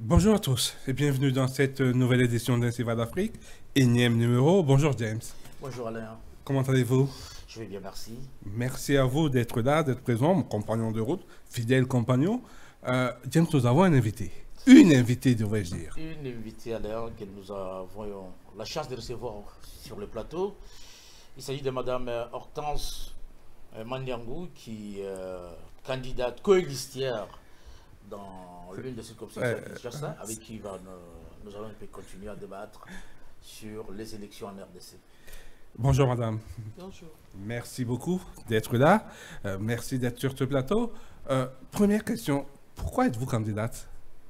Bonjour à tous et bienvenue dans cette nouvelle édition d'Insiva d'Afrique, énième numéro. Bonjour James. Bonjour Alain, Comment allez-vous? je vais bien, merci. Merci à vous d'être là, d'être présent, mon compagnon de route, fidèle compagnon. James, nous avons un invité. Une invitée, devrais-je dire. Une invitée Alain que nous avons la chance de recevoir sur le plateau. Il s'agit de Madame Hortense Mandiangou qui est candidate coélistière dans l'une des circonscriptions de Kinshasa, avec qui nous allons continuer à débattre sur les élections en RDC. Bonjour madame. Bonjour. Merci beaucoup d'être là. Merci d'être sur ce plateau. Première question, pourquoi êtes-vous candidate?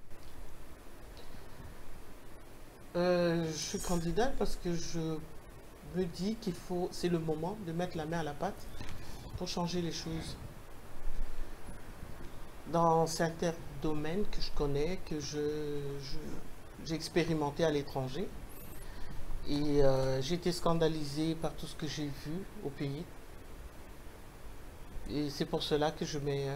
Je suis candidate parce que je me dis c'est le moment de mettre la main à la pâte pour changer les choses. Dans certains domaines que je connais, que j'ai expérimenté à l'étranger. Et j'ai été scandalisée par tout ce que j'ai vu au pays. Et c'est pour cela que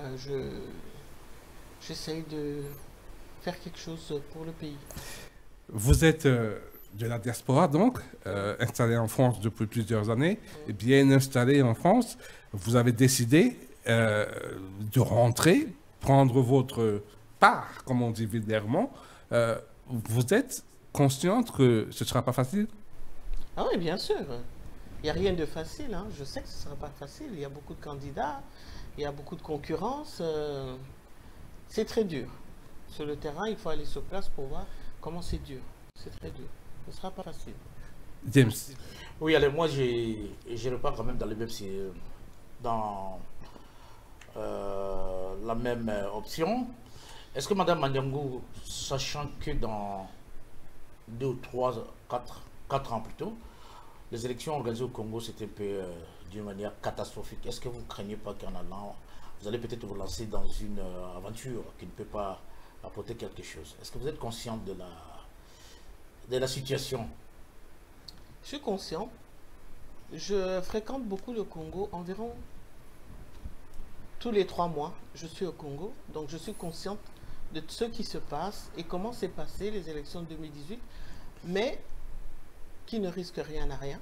j'essaye de faire quelque chose pour le pays. Vous êtes de la diaspora donc, installé en France depuis plusieurs années, et bien installé en France. Vous avez décidé de rentrer, prendre votre part, comme on dit vulgairement. Vous êtes consciente que ce ne sera pas facile? Ah oui, bien sûr. Il n'y a rien de facile. Hein. Je sais que ce ne sera pas facile. Il y a beaucoup de candidats, il y a beaucoup de concurrence. C'est très dur. Sur le terrain, il faut aller sur place pour voir comment c'est dur. C'est très dur. Ce ne sera pas facile. James. Oui, allez, moi, je repars quand même dans la même option. Est-ce que Mme Mandiangou, sachant que dans 2 ou 3, 4 ans plus tôt, les élections organisées au Congo, c'était un peu d'une manière catastrophique. Est-ce que vous ne craignez pas qu'en allant, vous allez peut-être vous lancer dans une aventure qui ne peut pas apporter quelque chose? Est-ce que vous êtes consciente de la situation? Je suis conscient. Je fréquente beaucoup le Congo, environ tous les 3 mois, je suis au Congo. Donc je suis consciente de ce qui se passe et comment s'est passé les élections de 2018. Mais qui ne risque rien à rien.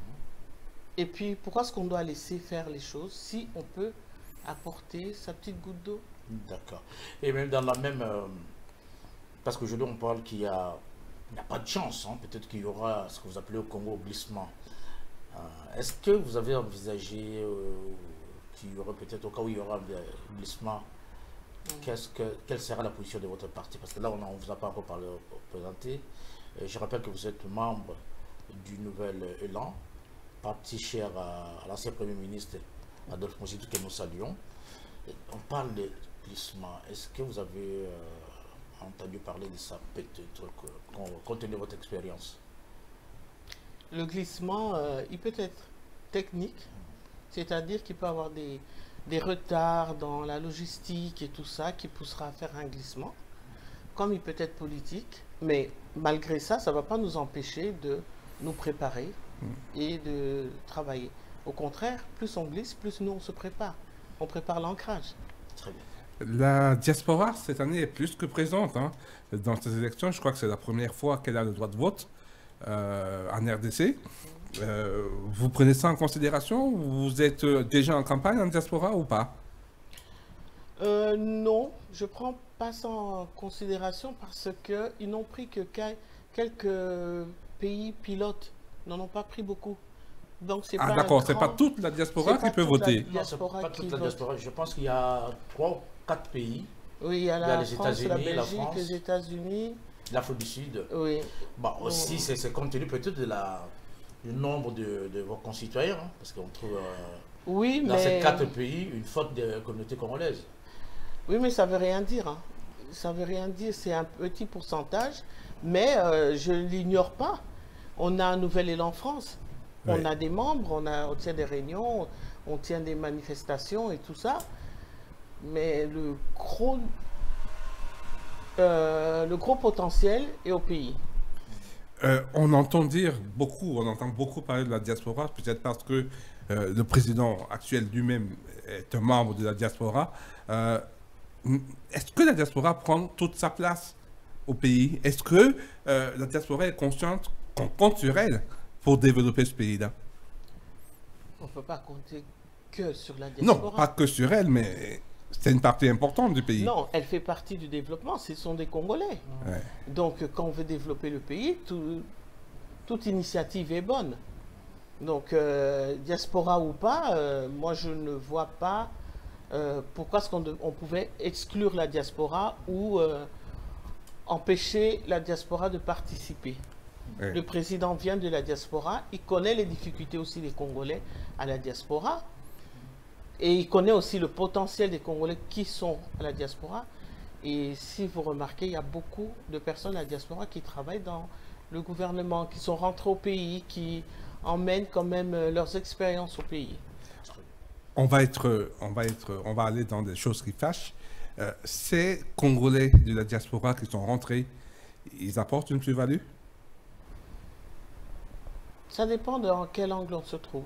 Et puis, pourquoi est-ce qu'on doit laisser faire les choses si on peut apporter sa petite goutte d'eau? D'accord. Et même dans la même... parce qu'aujourd'hui, on parle qu'il n'y a pas de chance. Hein. Peut-être qu'il y aura ce que vous appelez au Congo glissement. Est-ce que vous avez envisagé qu'il y aurait peut-être, au cas où il y aura un glissement, quelle sera la position de votre parti? Parce que là, on ne vous a pas encore présenté. Je rappelle que vous êtes membre du Nouvel Élan, parti cher à l'ancien Premier ministre Adolphe Mouzitou, que nous saluons. On parle de glissement. Est-ce que vous avez entendu parler de ça, peut-être, compte tenu de votre expérience? Le glissement, il peut être technique, c'est-à-dire qu'il peut avoir des retards dans la logistique et tout ça qui poussera à faire un glissement, comme il peut être politique, mais malgré ça, ça ne va pas nous empêcher de nous préparer et de travailler. Au contraire, plus on glisse, plus nous on se prépare. On prépare l'ancrage. Très bien. La diaspora, cette année, est plus que présente hein, dans ces élections. Je crois que c'est la première fois qu'elle a le droit de vote en RDC. Vous prenez ça en considération? Vous êtes déjà en campagne en diaspora ou pas? Non, je ne prends pas ça en considération parce qu'ils n'ont pris que quelques pays pilotes, n'en ont pas pris beaucoup. Donc c'est pas d'accord, c'est pas toute la diaspora qui peut voter. Non, c'est pas toute la diaspora. Je pense qu'il y a 3 ou 4 pays. Oui, il y a la les France, la États-Unis, Belgique, France, les États-Unis. l'Afrique du Sud. Oui. Bon, aussi, c'est compte tenu peut-être du nombre de vos concitoyens, hein, parce qu'on trouve oui, dans mais... ces 4 pays une faute de communauté congolaise. Oui, mais ça ne veut rien dire. Hein. Ça ne veut rien dire, c'est un petit pourcentage, mais je ne l'ignore pas. On a un nouvel élan France. Oui. On a des membres, on tient des réunions, on tient des manifestations et tout ça. Mais le gros potentiel est au pays. On entend beaucoup parler de la diaspora, peut-être parce que le président actuel lui-même est un membre de la diaspora. Est-ce que la diaspora prend toute sa place au pays? Est-ce que la diaspora est consciente qu'on compte sur elle pour développer ce pays-là? On ne peut pas compter que sur la Non, diaspora. pas que sur elle, mais c'est une partie importante du pays. Non, elle fait partie du développement, ce sont des Congolais. Ouais. Donc, quand on veut développer le pays, toute initiative est bonne. Donc, diaspora ou pas, moi je ne vois pas pourquoi est-ce qu'on pouvait exclure la diaspora ou empêcher la diaspora de participer. Ouais. Le président vient de la diaspora, il connaît les difficultés aussi des Congolais à la diaspora et il connaît aussi le potentiel des Congolais qui sont à la diaspora. Et si vous remarquez, il y a beaucoup de personnes à la diaspora qui travaillent dans le gouvernement, qui sont rentrés au pays, qui emmènent quand même leurs expériences au pays. On va aller dans des choses qui fâchent. Ces Congolais de la diaspora qui sont rentrés, ils apportent une plus-value? Ça dépend dans quel angle on se trouve.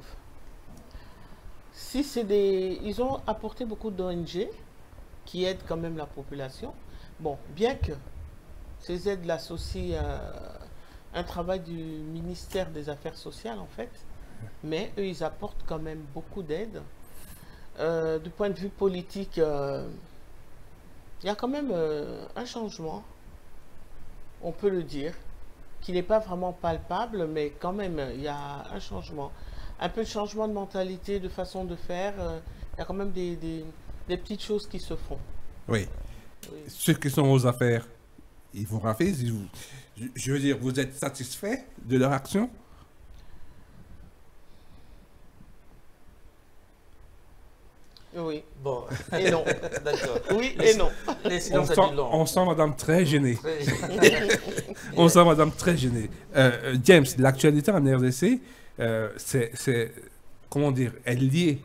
Si c'est ils ont apporté beaucoup d'ONG qui aident quand même la population. Bon, bien que ces aides l'associent à un travail du ministère des Affaires sociales en fait, mais eux ils apportent quand même beaucoup d'aide. Du point de vue politique, il y a quand même un changement, on peut le dire, qui n'est pas vraiment palpable, mais quand même, il y a un changement. Un peu de changement de mentalité, de façon de faire. Il y a quand même des petites choses qui se font. Oui. Oui. Ceux qui sont aux affaires, ils vous raffisent. Je veux dire, vous êtes satisfait de leur action? Oui. Bon, Et non. d'accord. Oui et non. Les silences à du long. On sent madame très gênée. Très- On sent madame très gênée. James, l'actualité en RDC, c'est, comment dire, elle est liée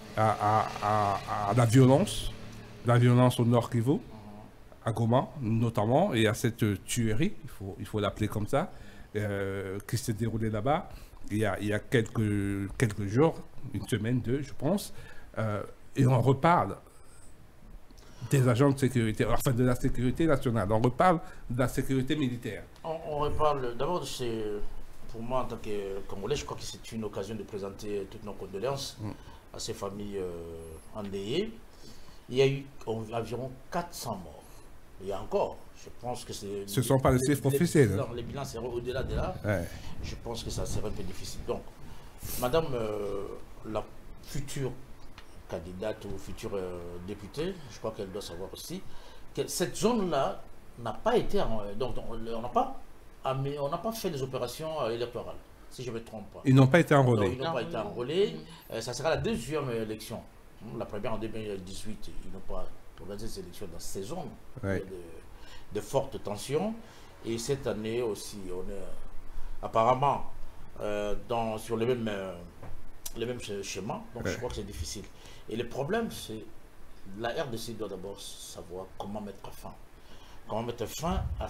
à la violence au Nord Kivu, à Goma notamment, et à cette tuerie, il faut l'appeler comme ça, qui s'est déroulée là-bas il y a quelques jours, une semaine, deux, je pense, et on reparle des agents de sécurité, enfin de la sécurité nationale, on reparle de la sécurité militaire. On reparle d'abord, pour moi en tant que Congolais, je crois que c'est une occasion de présenter toutes nos condoléances à ces familles endeuillées. Il y a eu environ 400 morts. Il y a encore, je pense que c'est... Ce ne sont pas les chiffres officiels. Les bilans seront au-delà de là. Ouais. Je pense que ça serait un peu difficile. Donc, madame la future candidate ou future députée, je crois qu'elle doit savoir aussi, que cette zone-là n'a pas été... donc, on n'a pas fait les opérations électorales, si je ne me trompe pas. Ils n'ont pas été enrôlés. Ils n'ont pas été enrôlés. Ça sera la deuxième élection. La première en 2018, ils n'ont pas organisé ces élections dans ces zones Ouais. de fortes tensions. Et cette année aussi, on est apparemment sur les mêmes schémas. Donc Ouais. je crois que c'est difficile. Et le problème, c'est la RDC doit d'abord savoir comment mettre fin. Comment mettre fin à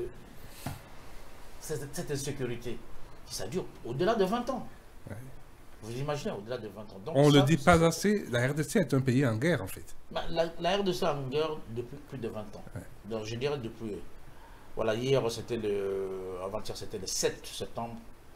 cette insécurité qui ça dure au-delà de 20 ans. Ouais. Vous imaginez, au-delà de 20 ans. Donc, On ne le ça, dit pas assez, la RDC est un pays en guerre en fait. bah, la RDC est en guerre depuis plus de 20 ans. Ouais. Donc je dirais depuis... Voilà, hier c'était avant-hier c'était le 7 septembre.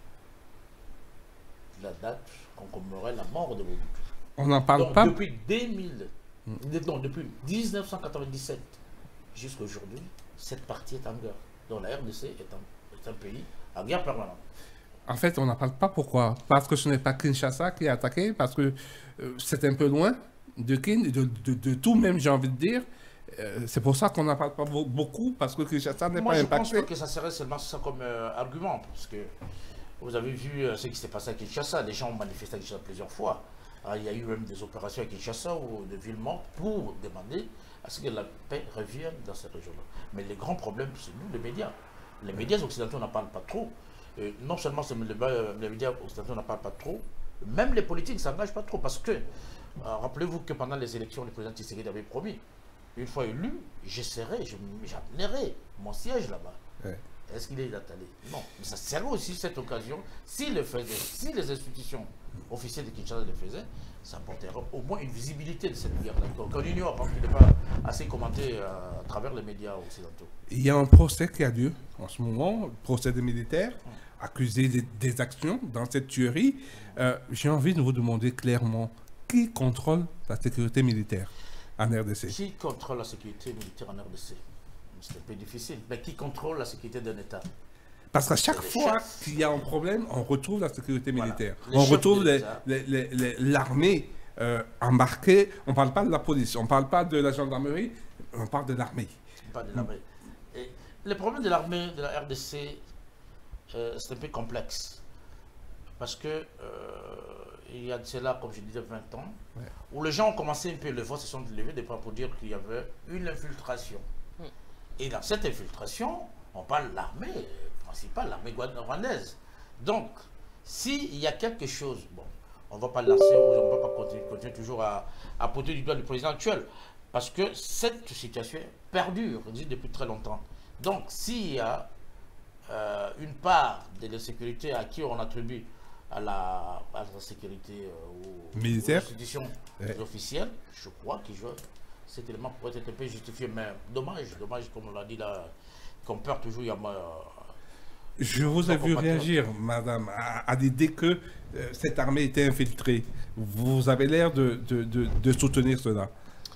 La date qu'on commémorait la mort de Mobutu. On n'en parle Donc pas. depuis depuis 1997 jusqu'à aujourd'hui, cette partie est en guerre. Donc la RDC est un pays en guerre permanente. En fait, on n'en parle pas. Pourquoi? Parce que ce n'est pas Kinshasa qui est attaqué, parce que c'est un peu loin de tout même, j'ai envie de dire. C'est pour ça qu'on n'en parle pas beaucoup, parce que Kinshasa n'est Moi, pas je pense impacté. pas que ça serait seulement ça comme argument, parce que vous avez vu ce qui s'est passé à Kinshasa. Les gens ont manifesté à Kinshasa plusieurs fois. Alors, il y a eu même des opérations à Kinshasa ou de villes mortes pour demander à ce que la paix revienne dans cette région-là. Mais le grand problème, c'est nous, les médias. Les médias occidentaux n'en parlent pas trop. Non seulement les médias occidentaux n'en parlent pas trop, même les politiques ne s'engagent pas trop. Parce que, rappelez-vous que pendant les élections, le président Tshisekedi avait promis, une fois élu, j'amènerai mon siège là-bas. Ouais. Est-ce qu'il est allé? Non. Mais ça serait aussi cette occasion, s'il le faisait, si les institutions officielles de Kinshasa le faisaient, ça apporterait au moins une visibilité de cette guerre-là, qu'on ignore, parce qu'il n'est pas assez commenté à travers les médias occidentaux. Il y a un procès qui a lieu en ce moment, procès des militaires, accusés des actions dans cette tuerie. J'ai envie de vous demander clairement, qui contrôle la sécurité militaire en RDC? Qui contrôle la sécurité militaire en RDC? C'est un peu difficile. Mais qui contrôle la sécurité d'un État? Parce qu'à chaque fois qu'il y a un problème, on retrouve la sécurité militaire. Voilà. On retrouve l'armée embarquée. On ne parle pas de la police, on ne parle pas de la gendarmerie, on parle de l'armée. Pas de l'armée. Et le problème de l'armée de la RDC, c'est un peu complexe. Parce que il y a de cela, comme je disais, 20 ans, où les gens ont commencé un peu, les voix se sont levées pour dire qu'il y avait une infiltration. Et dans cette infiltration, on parle de l'armée principale, l'armée rwandaise. Donc, s'il y a quelque chose, bon, on ne va pas lancer, on ne va pas continuer toujours à pointer du doigt le président actuel, parce que cette situation perdure depuis très longtemps. Donc, s'il y a une part de la sécurité à qui on attribue à la sécurité aux institutions officielles, je crois que cet élément pourrait être un peu justifié, mais dommage, comme on l'a dit là, qu'on perd toujours. Je vous ai vu réagir, madame, à l'idée que cette armée était infiltrée. Vous avez l'air de soutenir cela.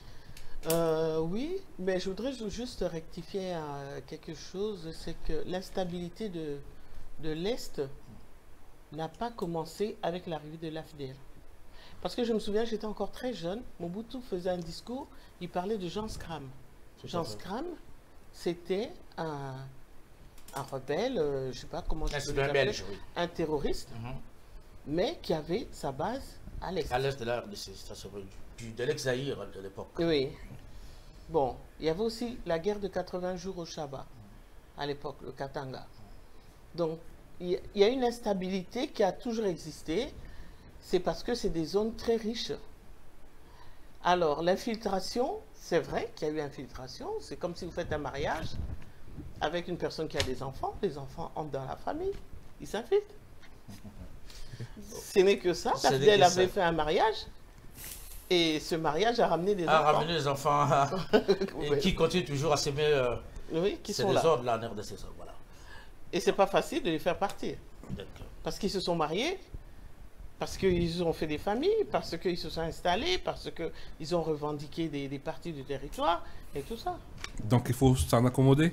Oui, mais je voudrais juste rectifier quelque chose, c'est que l'instabilité de l'Est n'a pas commencé avec l'arrivée de l'AFDL. Parce que je me souviens, j'étais encore très jeune, Mobutu faisait un discours, il parlait de Jean Scram. Jean Scram, c'était un rebelle, je ne sais pas comment je peux l'appeler, un terroriste, mais qui avait sa base à l'Est. À l'Est de la RDC, de l'ex-Zaïre de l'époque. Oui. Bon, il y avait aussi la guerre de 80 jours au Chaba, à l'époque, le Katanga. Donc, il y a une instabilité qui a toujours existé, c'est parce que c'est des zones très riches. Alors, l'infiltration, c'est vrai qu'il y a eu infiltration, c'est comme si vous faites un mariage avec une personne qui a des enfants, les enfants entrent dans la famille, ils s'infiltrent. Ce n'est que ça, l'AFDL avait fait un mariage, et ce mariage a ramené des enfants. A ramené des enfants, et qui continuent toujours à s'aimer. Oui, qui sont là. C'est des ordres là en RDC, ça, voilà. Et c'est pas facile de les faire partir. Parce qu'ils se sont mariés, parce qu'ils ont fait des familles, parce qu'ils se sont installés, parce qu'ils ont revendiqué des parties du territoire, et tout ça. Donc il faut s'en accommoder?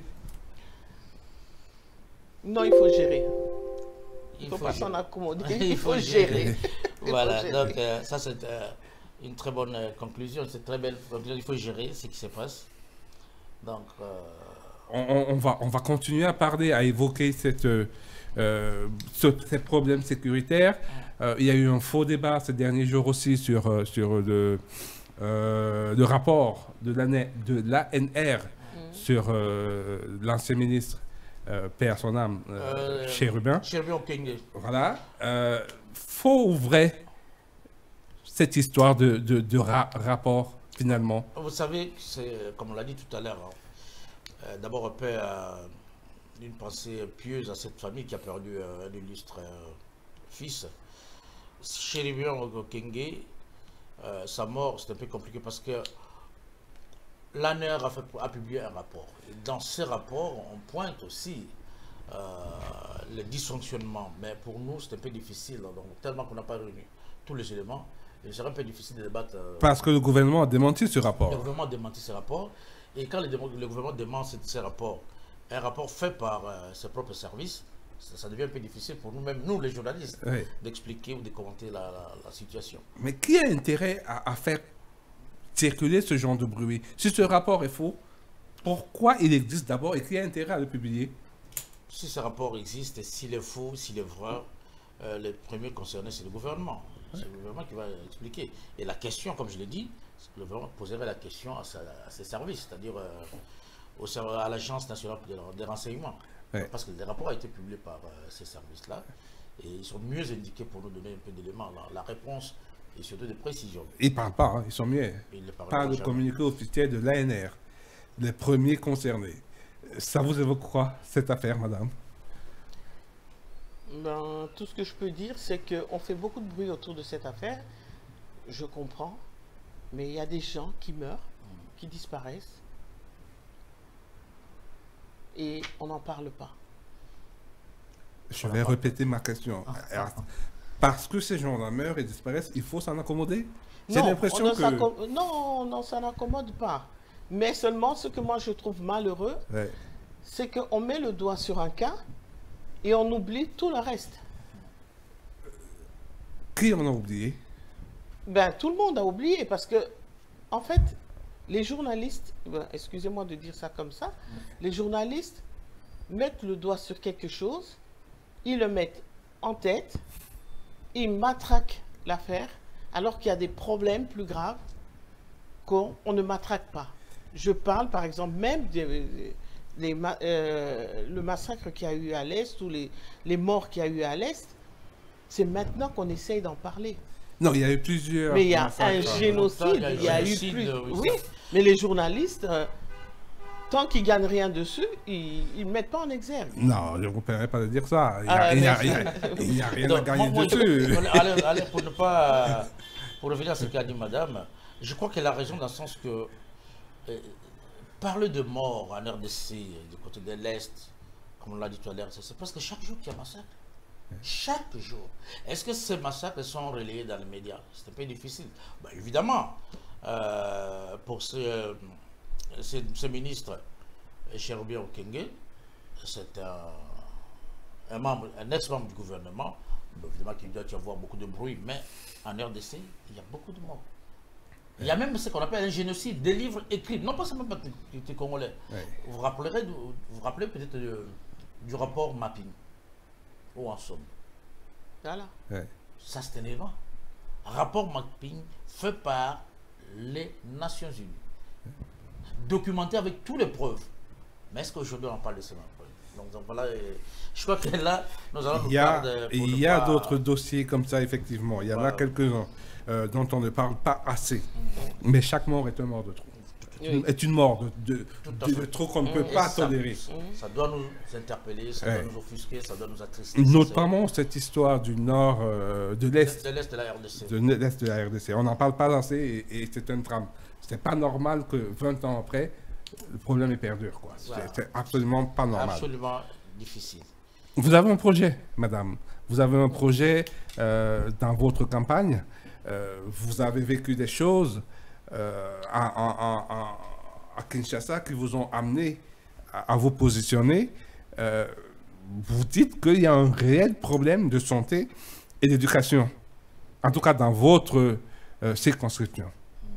Non, il faut gérer. Il ne faut pas s'en accommoder, il faut gérer. Voilà, donc ça c'est une très bonne conclusion, c'est très belle conclusion. Il faut gérer ce qui se passe. Donc... On va continuer à parler, à évoquer ces problèmes sécuritaires. Il y a eu un faux débat ces derniers jours aussi sur le rapport de l'ANR sur l'ancien ministre, paix à son âme, Chérubin. Chérubin Okenge. Voilà. Faux ou vrai cette histoire de rapport finalement? Vous savez, comme on l'a dit tout à l'heure, d'abord, on peut une pensée pieuse à cette famille qui a perdu un illustre fils. Chérubin Okenge, sa mort, c'est un peu compliqué parce que l'ANR a publié un rapport. Et dans ce rapport, on pointe aussi les dysfonctionnements. Mais pour nous, c'est un peu difficile. Donc, tellement qu'on n'a pas réuni tous les éléments, il serait un peu difficile de débattre. Parce que le gouvernement a démenti ce rapport. Le gouvernement a démenti ce rapport. Et quand le gouvernement demande ces rapports, un rapport fait par ses propres services, ça devient un peu difficile pour nous-mêmes, nous les journalistes, d'expliquer ou de commenter la situation. Mais qui a intérêt à faire circuler ce genre de bruit? Si ce rapport est faux, pourquoi il existe d'abord et qui a intérêt à le publier? Si ce rapport existe et s'il est faux, s'il est vrai, les premiers concernés, c'est le gouvernement. C'est le gouvernement qui va expliquer. Et la question, comme je l'ai dit, le gouvernement poserait la question à ses services, c'est-à-dire à l'Agence nationale des renseignements. Parce que le rapport a été publié par ces services-là et ils sont mieux indiqués pour nous donner un peu d'éléments. La réponse et surtout des précisions. Ils ne parlent pas, hein, ils sont mieux. Par le communiqué officiel de l'ANR, les premiers concernés. Ça vous évoque quoi, cette affaire, madame? Ben, tout ce que je peux dire, c'est qu'on fait beaucoup de bruit autour de cette affaire. Je comprends. Mais il y a des gens qui meurent, qui disparaissent. Et on n'en parle pas. Je vais répéter ma question. Alors, parce que ces gens-là meurent et disparaissent, il faut s'en accommoder? J'ai Non, l'impression que... non, ça n'accommode pas. Mais seulement ce que moi je trouve malheureux, Ouais. c'est qu'on met le doigt sur un cas et on oublie tout le reste. Qui en a oublié? Ben, tout le monde a oublié parce que, en fait, les journalistes, ben, excusez-moi de dire ça comme ça, les journalistes mettent le doigt sur quelque chose, ils le mettent en tête, ils matraquent l'affaire, alors qu'il y a des problèmes plus graves qu'on ne matraque pas. Je parle, par exemple, même le massacre qu'il y a eu à l'Est ou les morts qu'il y a eu à l'Est, c'est maintenant qu'on essaye d'en parler. Non, il y a eu plusieurs... Mais il y a massacres. un génocide, il y a eu plus... Oui, mais les journalistes, tant qu'ils ne gagnent rien dessus, ils ne mettent pas en exergue. Non, je ne vous permets pas de dire ça. Il n'y a rien à Donc, gagner moi, dessus. allez, pour ne pas... Pour revenir à ce qu'a dit madame, je crois qu'elle a raison dans le sens que... parler de mort en RDC, du côté de l'Est, comme on l'a dit tout à l'heure, c'est parce que chaque jour qu'il y a massacre. Chaque jour. Est-ce que ces massacres sont relayés dans les médias? C'est un peu difficile. Ben, évidemment, pour ce ministre, Cherubia Okenge, c'est un ex-membre du gouvernement. Bon, évidemment qu'il doit y avoir beaucoup de bruit, mais en RDC, il y a beaucoup de morts. Il y a même ce qu'on appelle un génocide, des livres écrits, non pas seulement par les Congolais. Ouais. Vous vous rappelez peut-être du rapport Mapping, où en sommes. Voilà. Ouais. Ça, c'est énervant. Rapport Mapping fait par les Nations Unies, documenté avec toutes les preuves. Mais est-ce qu'aujourd'hui on parle de cela? Donc voilà, je crois que là, nous allons nous perdre. Il y a d'autres dossiers comme ça, effectivement. Il y en a quelques-uns dont on ne parle pas assez. Mais chaque mort est un mort de trop. Est une mort de trop qu'on ne peut pas tolérer. Ça doit nous interpeller, ça doit nous offusquer, ça doit nous attrister. Notamment cette histoire du nord, de l'Est. De l'Est de la RDC. De l'Est de la RDC. On n'en parle pas assez et c'est un drame. C'est pas normal que 20 ans après, le problème est perdure, quoi. Voilà. C'est absolument pas normal. Absolument difficile. Vous avez un projet, madame. Vous avez un projet dans votre campagne. Vous avez vécu des choses à Kinshasa qui vous ont amené à vous positionner. Vous dites qu'il y a un réel problème de santé et d'éducation. En tout cas, dans votre circonscription.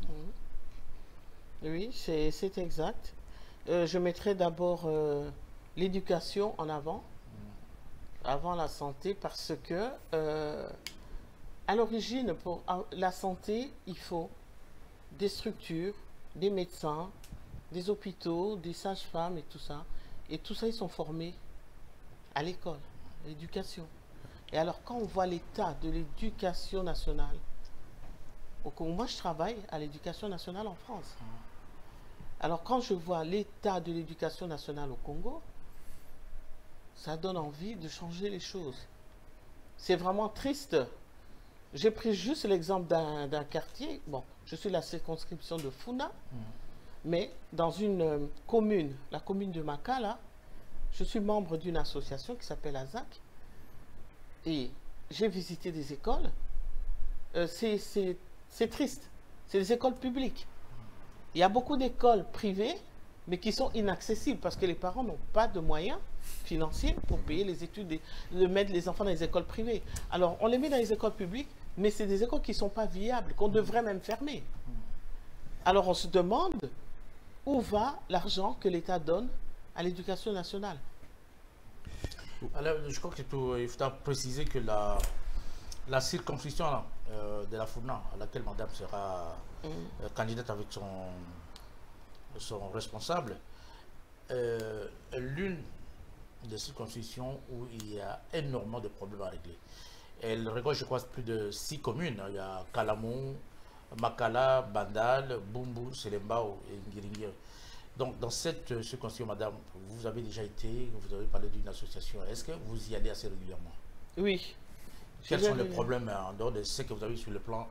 Oui, c'est exact. Je mettrai d'abord l'éducation en avant la santé, parce que à l'origine, pour la santé, il faut des structures, des médecins, des hôpitaux, des sages-femmes et tout ça. Et tout ça, ils sont formés à l'école, à l'éducation. Et alors, quand on voit l'état de l'éducation nationale, moi je travaille à l'éducation nationale en France. Alors, quand je vois l'état de l'éducation nationale au Congo, ça donne envie de changer les choses. C'est vraiment triste. J'ai pris juste l'exemple d'un quartier. Bon, je suis la circonscription de Funa, mais dans une commune, la commune de Makala, je suis membre d'une association qui s'appelle AZAC. Et j'ai visité des écoles. C'est triste. C'est des écoles publiques. Il y a beaucoup d'écoles privées, mais qui sont inaccessibles parce que les parents n'ont pas de moyens financiers pour payer les études, de mettre les enfants dans les écoles privées. Alors, on les met dans les écoles publiques, mais c'est des écoles qui ne sont pas viables, qu'on devrait même fermer. Alors, on se demande où va l'argent que l'État donne à l'éducation nationale. Alors, je crois qu'il faut préciser que la circonscription de la Funa, à laquelle madame sera candidate avec son responsable, l'une des circonscriptions où il y a énormément de problèmes à régler. Elle regorge, je crois, plus de 6 communes. Il y a Kalamou, Makala, Bandal, Bumbu, Selembao et Ngiringir. Donc, dans cette circonscription, madame, vous avez déjà été, vous avez parlé d'une association. Est-ce que vous y allez assez régulièrement? Oui. Quels sont les problèmes en dehors de ce que vous avez sur le plan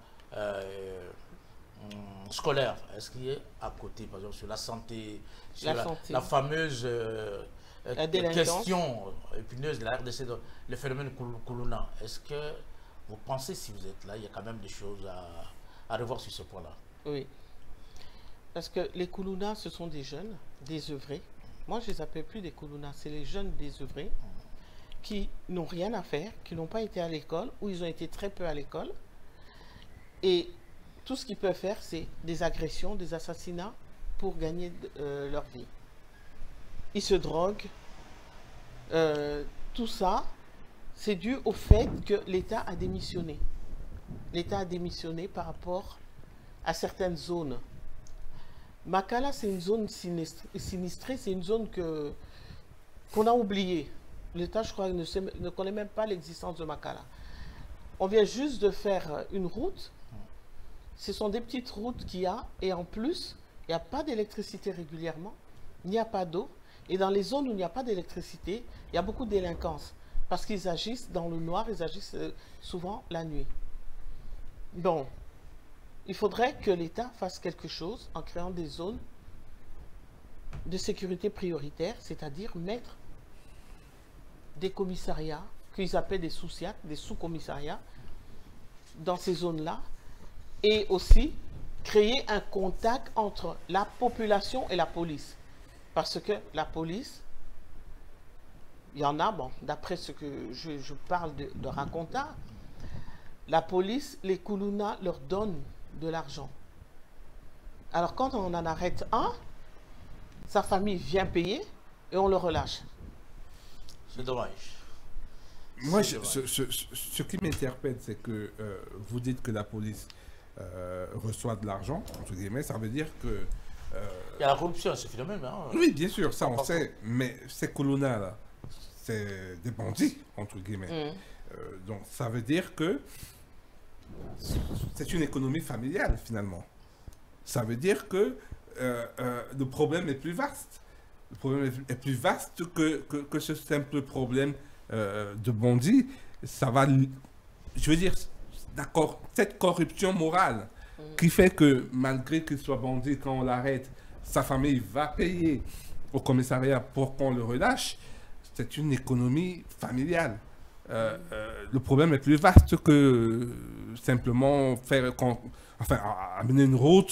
scolaire? Est-ce qu'il y a à côté, par exemple, sur la santé, sur la fameuse question épineuse de la RDC, le phénomène Koulouna? Est-ce que vous pensez, si vous êtes là, il y a quand même des choses à revoir sur ce point-là? Oui. Parce que les Koulouna, ce sont des jeunes, désœuvrés. Moi, je ne les appelle plus des Koulouna, c'est les jeunes désœuvrés qui n'ont rien à faire, qui n'ont pas été à l'école, ou ils ont été très peu à l'école. Et tout ce qu'ils peuvent faire, c'est des agressions, des assassinats pour gagner leur vie. Ils se droguent. Tout ça, c'est dû au fait que l'État a démissionné. L'État a démissionné par rapport à certaines zones. Makala, c'est une zone sinistrée, c'est une zone qu'on a oubliée. L'État, je crois, ne connaît même pas l'existence de Makala. On vient juste de faire une route. Ce sont des petites routes qu'il y a. Et en plus, il n'y a pas d'électricité régulièrement. Il n'y a pas d'eau. Et dans les zones où il n'y a pas d'électricité, il y a beaucoup de délinquance. Parce qu'ils agissent dans le noir, ils agissent souvent la nuit. Bon, il faudrait que l'État fasse quelque chose en créant des zones de sécurité prioritaire, c'est-à-dire mettre des commissariats, qu'ils appellent des sous-SIAC, des sous-commissariats, dans ces zones-là, et aussi créer un contact entre la population et la police. Parce que la police, il y en a, bon, d'après ce que je parle de Raconta, la police, les Koulouna leur donnent de l'argent. Alors quand on en arrête un, sa famille vient payer et on le relâche. C'est dommage. Moi, ce qui m'interpelle, c'est que vous dites que la police reçoit de l'argent, entre guillemets, ça veut dire que... il y a la corruption, ce phénomène. Hein. Oui, bien sûr, ça on sait, mais ces Koulouna là, c'est des bandits, entre guillemets. Donc ça veut dire que c'est une économie familiale, finalement. Ça veut dire que le problème est plus vaste. Le problème est plus vaste que ce simple problème de bandits. Ça va, je veux dire, d'accord, cette corruption morale qui fait que malgré qu'il soit bandit, quand on l'arrête, sa famille va payer au commissariat pour qu'on le relâche, c'est une économie familiale. Le problème est plus vaste que simplement faire, enfin, amener une route.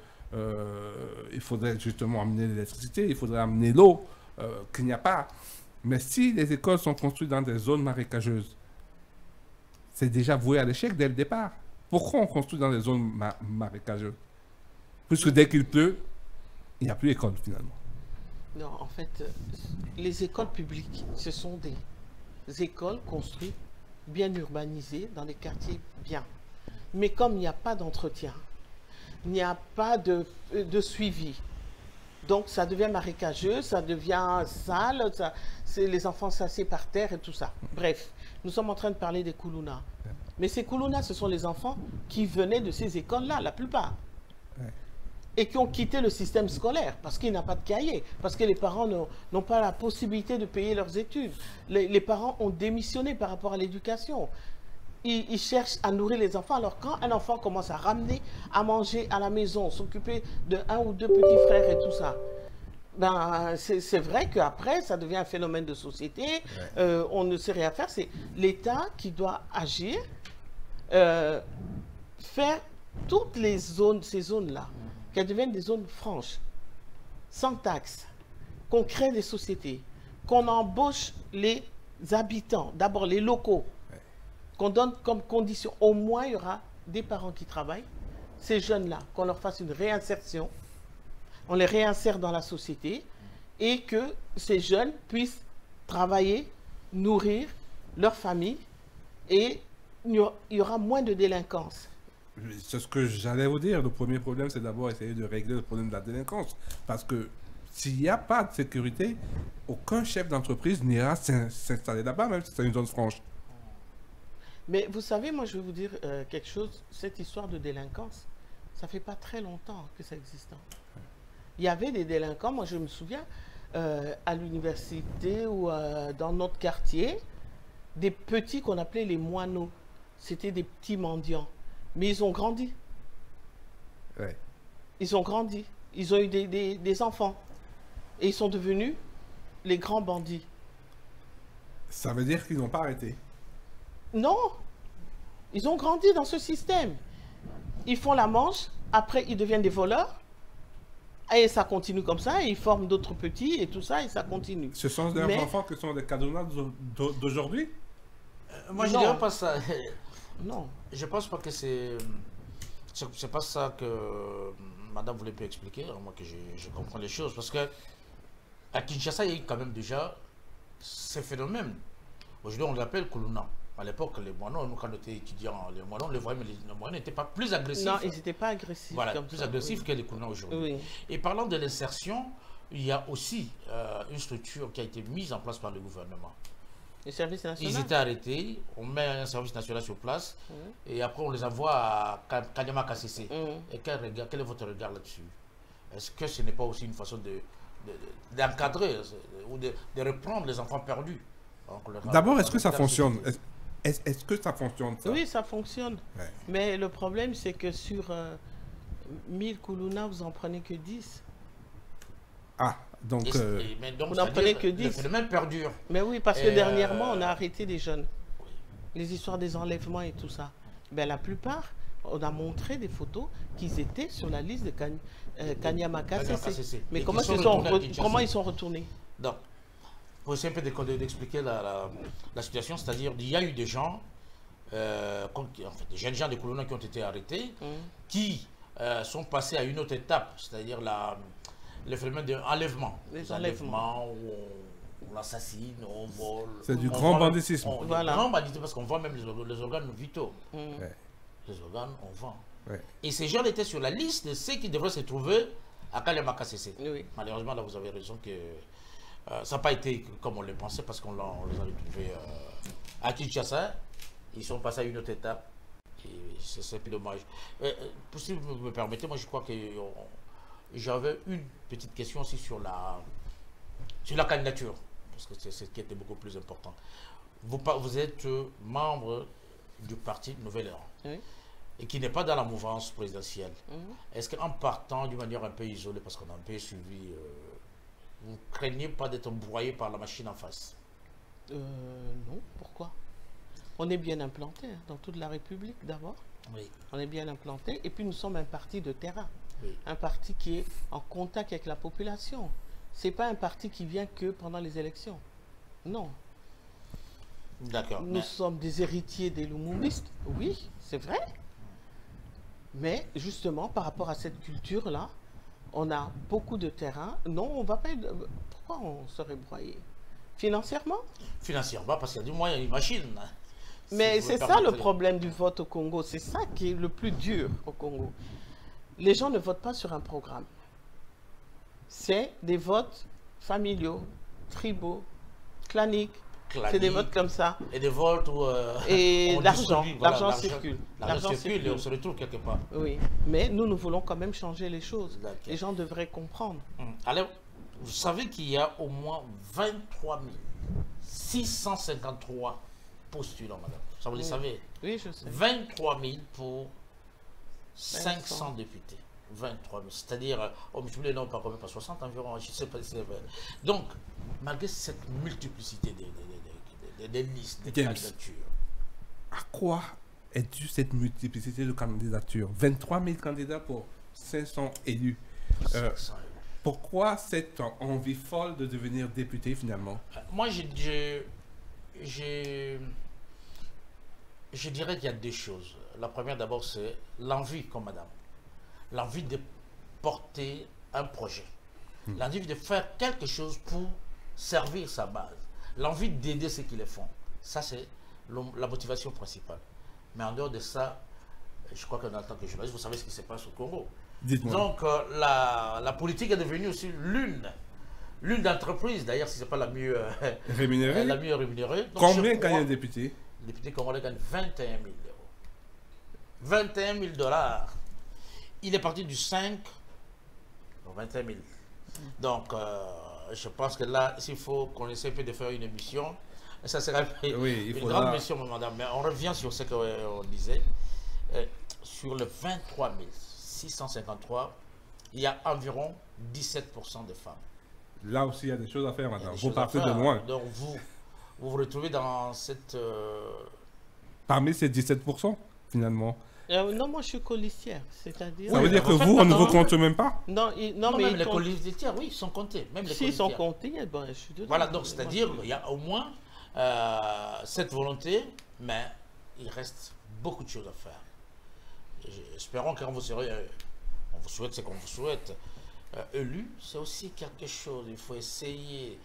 Il faudrait justement amener l'électricité, il faudrait amener l'eau qu'il n'y a pas. Mais si les écoles sont construites dans des zones marécageuses, c'est déjà voué à l'échec dès le départ. Pourquoi on construit dans des zones marécageuses? Puisque dès qu'il pleut, il n'y a plus d'école finalement. Non, en fait, les écoles publiques, ce sont des écoles construites, bien urbanisées, dans des quartiers bien. Mais comme il n'y a pas d'entretien, il n'y a pas de suivi, donc ça devient marécageux, ça devient sale, les enfants s'assiedent par terre et tout ça. Bref, nous sommes en train de parler des Koulouna. Mais ces Koulouna, ce sont les enfants qui venaient de ces écoles-là, la plupart. Et qui ont quitté le système scolaire parce qu'il n'y a pas de cahier, parce que les parents n'ont pas la possibilité de payer leurs études. Les parents ont démissionné par rapport à l'éducation. Ils cherchent à nourrir les enfants. Alors quand un enfant commence à ramener à manger à la maison, s'occuper de un ou deux petits frères et tout ça, ben, c'est vrai qu'après, ça devient un phénomène de société. On ne sait rien faire. C'est l'État qui doit agir, faire toutes les zones, ces zones-là, qu'elles deviennent des zones franches, sans taxes, qu'on crée des sociétés, qu'on embauche les habitants, d'abord les locaux, qu'on donne comme condition, au moins il y aura des parents qui travaillent, ces jeunes-là, qu'on leur fasse une réinsertion, on les réinsère dans la société et que ces jeunes puissent travailler, nourrir leur famille et il y aura moins de délinquance. C'est ce que j'allais vous dire. Le premier problème, c'est d'abord essayer de régler le problème de la délinquance. Parce que s'il n'y a pas de sécurité, aucun chef d'entreprise n'ira s'installer là-bas, même si c'est une zone franche. Mais vous savez, moi, je vais vous dire quelque chose. Cette histoire de délinquance, ça fait pas très longtemps que ça existe. Il y avait des délinquants, moi je me souviens, à l'université ou dans notre quartier, des petits qu'on appelait les moineaux. C'était des petits mendiants. Mais ils ont grandi. Ouais. Ils ont grandi. Ils ont eu des enfants. Et ils sont devenus les grands bandits. Ça veut dire qu'ils n'ont pas arrêté. Non. Ils ont grandi dans ce système. Ils font la manche, après ils deviennent des voleurs. Et ça continue comme ça, et ils forment d'autres petits, et tout ça, et ça continue. Ce sont des enfants qui sont des Kaduna d'aujourd'hui? Moi, je Non. dirais pas ça. Non. Je pense pas que c'est pas ça que madame voulait plus expliquer, à moins que je comprends les choses. Parce que à Kinshasa, il y a eu quand même déjà ces phénomènes. Aujourd'hui, on l'appelle Kuluna. À l'époque, les moineaux, nous, quand on était étudiants, les moineaux, on les voyait, mais les moineaux n'étaient pas plus agressifs. Non, ils n'étaient pas agressifs. Voilà, comme plus ça, agressifs oui. que les Kuluna aujourd'hui. Oui. Et parlant de l'insertion, il y a aussi une structure qui a été mise en place par le gouvernement. Le service national. Ils étaient arrêtés, on met un service national sur place, Mhm. et après on les envoie à Kanyama KCC. Mhm. Et quel est votre regard là-dessus? Est-ce que ce n'est pas aussi une façon d'encadrer ou de reprendre les enfants perdus? D'abord, est-ce que ça fonctionne? Est-ce que ça fonctionne, ça? Oui, ça fonctionne. Ouais. Mais le problème, c'est que sur 1000 Kuluna, vous n'en prenez que 10. Ah, donc... Mais donc, Vous n'en prenez que le 10. phénomène perdure. Mais oui, parce que Et, dernièrement, on a arrêté des jeunes. Les histoires des enlèvements et tout ça. Ben, la plupart, on a montré des photos qu'ils étaient sur la liste de Kanyama KCC. Mais Et comment qu'ils sont retournés à Kinshasa. comment ils sont retournés? Donc, pour essayer un peu d'expliquer la situation, c'est-à-dire qu'il y a eu des gens, des jeunes gens de Kuluna qui ont été arrêtés, qui sont passés à une autre étape, c'est-à-dire le phénomène d'enlèvement. Les enlèvements. Où on l'assassine, on vole. C'est du on grand vend- banditisme. Voilà. Du grand banditisme parce qu'on vend même les organes vitaux. Ouais. Les organes, on vend. Ouais. Et ces gens étaient sur la liste de ceux qui devraient se trouver à Kanyama KCC. Oui. Malheureusement, là, vous avez raison que ça n'a pas été comme on le pensait parce qu'on les a retrouvés à Kinshasa. Ils sont passés à une autre étape. Et c'est plus dommage. Si vous me permettez, moi, je crois que j'avais une petite question aussi sur la candidature. Parce que c'est ce qui était beaucoup plus important. Vous êtes membre du parti Nouvel Élan. Oui. Et qui n'est pas dans la mouvance présidentielle. Est-ce qu'en partant d'une manière un peu isolée, parce qu'on a un peu suivi, vous ne craignez pas d'être broyé par la machine en face? Non, pourquoi? On est bien implanté hein, dans toute la République d'abord. Oui. On est bien implanté. Et puis nous sommes un parti de terrain. Oui. Un parti qui est en contact avec la population. Ce n'est pas un parti qui vient que pendant les élections. Non. D'accord. Nous sommes des héritiers des Lumumbistes. Oui, c'est vrai. Mais justement, par rapport à cette culture-là, on a beaucoup de terrain. Non, on va pas... Pourquoi on serait broyé? Financièrement? Financièrement, parce qu'il y a du moyen, une machine. Mais Si c'est vous ça le permettez. problème du vote au Congo. C'est ça qui est le plus dur au Congo. Les gens ne votent pas sur un programme. C'est des votes familiaux, tribaux, claniques. C'est des votes comme ça. Et des votes où... Et on l'argent. distribue, voilà, L'argent circule. L'argent circule et on se retrouve quelque part. Oui. Mais nous voulons quand même changer les choses. D'accord. Les gens devraient comprendre. Alors, vous savez qu'il y a au moins 23 653 postulants, madame. Ça, vous le savez. Oui, je sais. 23 000 pour 500 députés. 23 000. C'est-à-dire, on multiplie les nombres par combien? Par 60 environ. Je ne sais pas si c'est vrai. Donc, malgré cette multiplicité des listes, des James. candidatures, À quoi est due cette multiplicité de candidatures? 23 000 candidats pour 500 élus. 500. Pourquoi cette envie folle de devenir député finalement? Moi, je dirais qu'il y a deux choses. La première, d'abord, c'est l'envie, comme madame. L'envie de porter un projet. L'envie de faire quelque chose pour servir sa base. L'envie d'aider ceux qui le font. Ça, c'est la motivation principale. Mais en dehors de ça, je crois qu'en tant que journaliste, vous savez ce qui se passe au Congo. Dites-moi. Donc, la politique est devenue aussi l'une d'entreprises, d'ailleurs, si ce n'est pas la mieux Rémunéré? la mieux rémunérée. Donc, Combien je crois- gagne un député? Le député congolais gagne 21 000 euros. 21 000 $. Il est parti du 5 21 000. Donc, je pense que là, s'il faut qu'on essaie un peu de faire une émission, ça serait Oui, une grande mission, madame. Mais on revient sur ce qu'on disait. Sur le 23 653, il y a environ 17% de femmes. Là aussi, il y a des choses à faire, madame. Des Vous choses à partez de faire. loin. Donc, vous vous retrouvez dans cette... Parmi ces 17%, finalement. Non, moi je suis colistière, c'est-à-dire... Ça veut dire que en fait, vous, on ne vous maintenant- compte même pas? Non, Non, mais même ils les comptent- colistières, oui, ils sont comptés. Même les S'ils sont colistières. comptés, eh ben, je suis dedans. Voilà, donc Moi, c'est-à-dire qu'il y a au moins cette volonté, mais il reste beaucoup de choses à faire. Espérons que quand vous serez, on vous souhaite ce qu'on vous souhaite, élu, c'est aussi quelque chose. Il faut essayer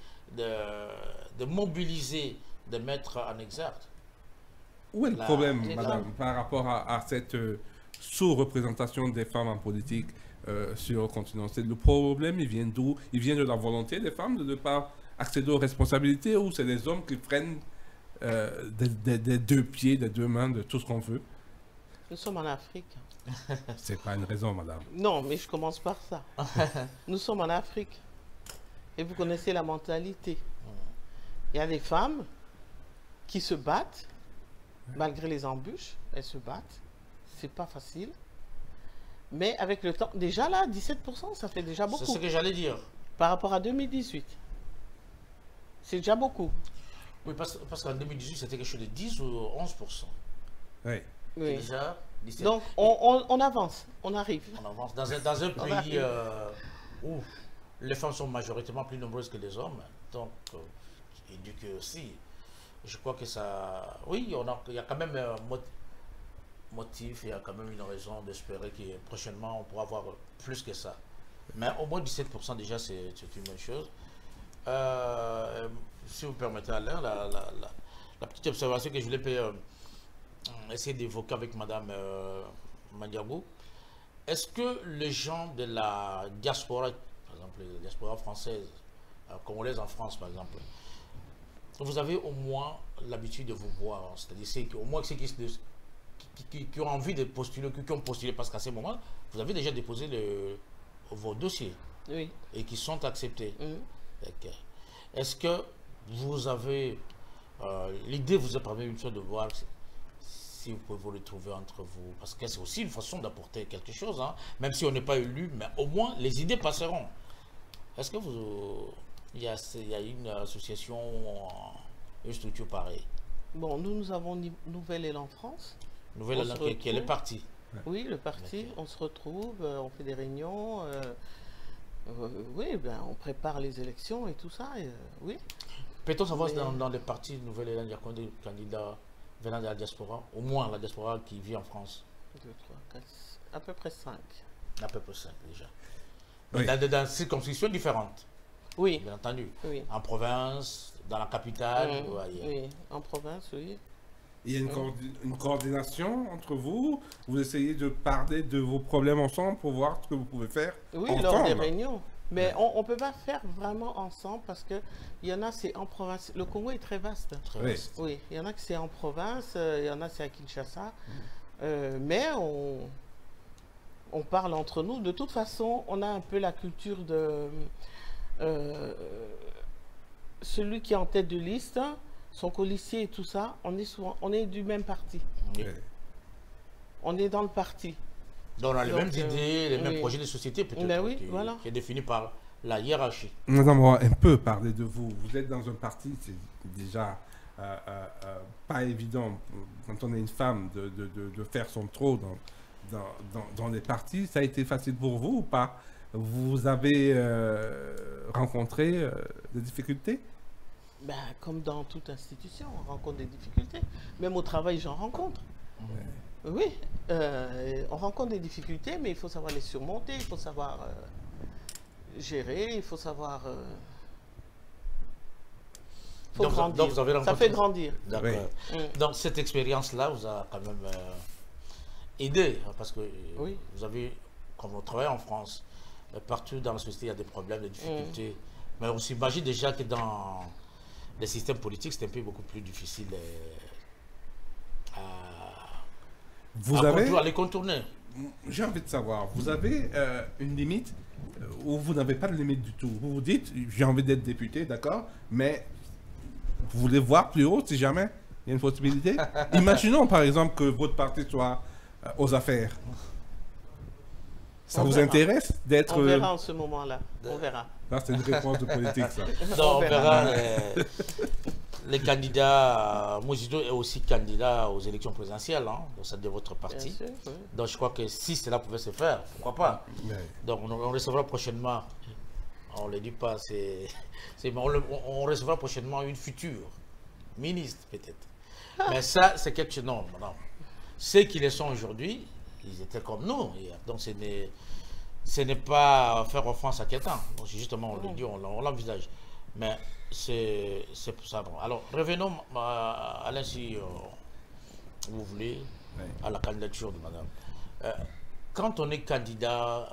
de mobiliser, de mettre en exergue. Où est le La- problème, c'est madame, par rapport à cette sous-représentation des femmes en politique sur le continent? Le problème, il vient d'où? Il vient de la volonté des femmes de ne pas accéder aux responsabilités, ou c'est les hommes qui prennent des deux pieds, des deux mains, de tout ce qu'on veut? Nous sommes en Afrique. C'est pas une raison, madame. Non, mais je commence par ça. Nous sommes en Afrique. Et vous connaissez la mentalité. Il y a des femmes qui se battent, malgré les embûches, elles se battent. C'est pas facile. Mais avec le temps, déjà là, 17%, ça fait déjà C'est beaucoup. ce que j'allais dire. Par rapport à 2018. C'est déjà beaucoup. Oui, parce qu'en 2018, c'était quelque chose de 10 ou 11%. Oui. Oui. Déjà, 17. Donc, on avance, on arrive. On avance dans un On pays arrive. où les femmes sont majoritairement plus nombreuses que les hommes. Donc, éduquées aussi. Je crois que ça... Oui, il y a quand même un motif, il y a quand même une raison d'espérer que prochainement, on pourra avoir plus que ça. Mais au moins 17% déjà, c'est une bonne chose. Si vous permettez, Alain, la petite observation que je voulais essayer d'évoquer avec Madame Mandiabou, est-ce que les gens de la diaspora, par exemple la diaspora française, congolaise en France par exemple, vous avez au moins l'habitude de vous voir, c'est-à-dire c'est au moins ceux qui ont envie de postuler, qui ont postulé, parce qu'à ce moment, vous avez déjà déposé vos dossiers Oui. et qui sont acceptés. Mhm. Ok. Est-ce que vous avez l'idée vous a permis une chose de voir si vous pouvez vous retrouver entre vous, parce que c'est aussi une façon d'apporter quelque chose, hein, même si on n'est pas élu, mais au moins les idées passeront. Est-ce que il y a une association, une structure pareille? Bon, nous avons Nouvel Élan France. Nouvelle On se Élan qui est le retrouve. parti. Oui, le parti, D'accord. on se retrouve, on fait des réunions. Oui, ben, on prépare les élections et tout ça. Oui. Peut-on savoir si Mais- dans les partis Nouvelle Élan, il y a combien de candidats venant de la diaspora? Au moins la diaspora qui vit en France. 2, 3, 4, à peu près 5. À peu près 5 déjà. Oui. Dans des circonscriptions différentes, Oui, bien entendu. oui. En province, dans la capitale, Mhm, ou ailleurs. oui, en province, oui. Il y a une coordination entre vous. Vous essayez de parler de vos problèmes ensemble pour voir ce que vous pouvez faire Oui, ensemble. lors des réunions. Mais on ne peut pas faire vraiment ensemble parce qu'il y en a, c'est en province. Le Congo est très vaste. Très Oui. vaste. Oui, il y en a que c'est en province, il y en a c'est à Kinshasa. Mais on parle entre nous. De toute façon, on a un peu la culture de celui qui est en tête de liste, son colistier et tout ça. On est du même parti. Oui. Oui. On est dans le parti. Donc on a les Donc, mêmes idées, les mêmes oui. projets de société peut-être, Ben oui, voilà. qui est défini par la hiérarchie. Madame, on va un peu parler de vous. Vous êtes dans un parti, c'est déjà pas évident quand on est une femme de faire son trou dans les partis. Ça a été facile pour vous ou pas? Vous avez rencontré des difficultés? Ben, comme dans toute institution, on rencontre des difficultés. Même au travail, j'en rencontre. Oui, on rencontre des difficultés, mais il faut savoir les surmonter, il faut savoir gérer, il faut savoir... faut Donc, grandir. donc vous avez Ça rencontré- fait grandir. D'accord. Mm. Donc cette expérience-là vous a quand même aidé, hein, parce que Oui. vous avez, comme vous travaillez en France, partout dans la société, il y a des problèmes, des difficultés. Mais on s'imagine déjà que dans les systèmes politiques, c'est un peu beaucoup plus difficile Vous avez, à les contourner. j'ai envie de savoir, vous avez une limite où vous n'avez pas de limite du tout. Vous vous dites, j'ai envie d'être député, d'accord, mais vous voulez voir plus haut si jamais il y a une possibilité. Imaginons par exemple que votre parti soit aux affaires. Ça On vous verra. intéresse d'être... On verra en ce moment-là. On verra. Là, c'est une réponse de politique, ça. Non, on verra les candidats. Mosito est aussi candidat aux élections présidentielles, hein, dans celle de votre parti. Bien sûr, oui. Donc je crois que si cela pouvait se faire, pourquoi pas. Ouais. Donc on recevra prochainement, on ne le dit pas, on recevra prochainement une future ministre peut-être. Mais ça, c'est quelque chose. Non, non. Ceux qui le sont aujourd'hui, ils étaient comme nous hier. Donc ce n'est pas faire offense à quelqu'un. Donc justement, on le dit, on l'envisage. Mais c'est pour ça. Bon. Alors revenons, Alain, si vous voulez, Ouais. à la candidature de madame. Quand on est candidat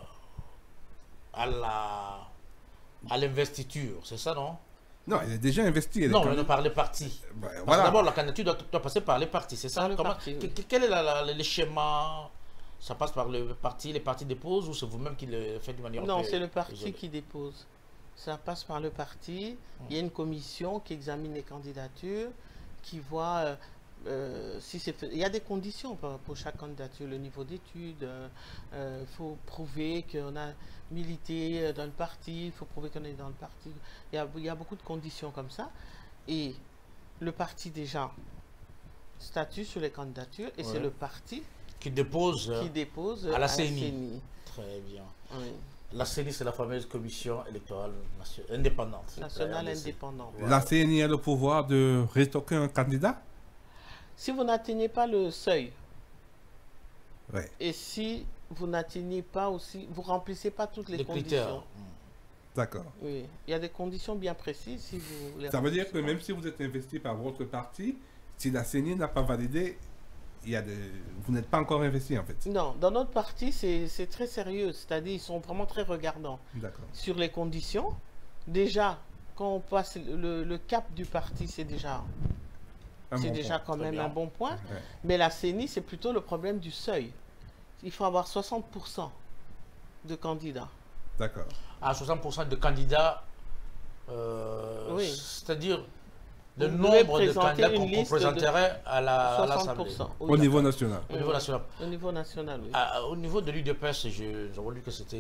à l'investiture, c'est ça, non? Non, il est déjà investi. il est Non, quand on même- par les partis. Ben, Parce que voilà. d'abord, la candidature doit passer par les partis, c'est ça? Par le parti, oui. Quel est le schéma? Ça passe par le parti, les partis déposent ou c'est vous-même qui le faites de manière Non, plus c'est le parti isolée? qui dépose. Ça passe par le parti. Il y a une commission qui examine les candidatures, qui voit si c'est fait. Il y a des conditions pour chaque candidature. Le niveau d'études, il faut prouver qu'on a milité dans le parti, il faut prouver qu'on est dans le parti. Il y a beaucoup de conditions comme ça. Et le parti déjà statue sur les candidatures et c'est Ouais. le parti Qui dépose qui dépose à la CENI. CENI. Très bien. Oui. La CENI, c'est la fameuse commission électorale indépendante. Nationale RDC. indépendante. La CNI a le pouvoir de rétoquer un candidat? Si vous n'atteignez pas le seuil, Ouais. et si vous n'atteignez pas aussi, vous remplissez pas toutes les Les conditions. critères. D'accord. Oui, il y a des conditions bien précises si vous les Ça veut dire remplissez que pas. même si vous êtes investi par votre parti, si la CNI n'a pas validé, vous n'êtes pas encore investi en fait. Non, dans notre parti, c'est très sérieux. C'est-à-dire, ils sont vraiment très regardants D'accord. sur les conditions. Déjà, quand on passe le cap du parti, c'est déjà, Un bon point. quand Très même bien. un bon point. Ouais. Mais la CENI, c'est plutôt le problème du seuil. Il faut avoir 60% de candidats. D'accord. À 60% de candidats, Oui. c'est-à-dire le Vous devez nombre de présenter candidats une qu'on liste présenterait à l'Assemblée. 60%. Oui, Au niveau d'accord. national. Au niveau national. Au niveau national, oui. Au niveau de l'UDPS, j'ai lu que c'était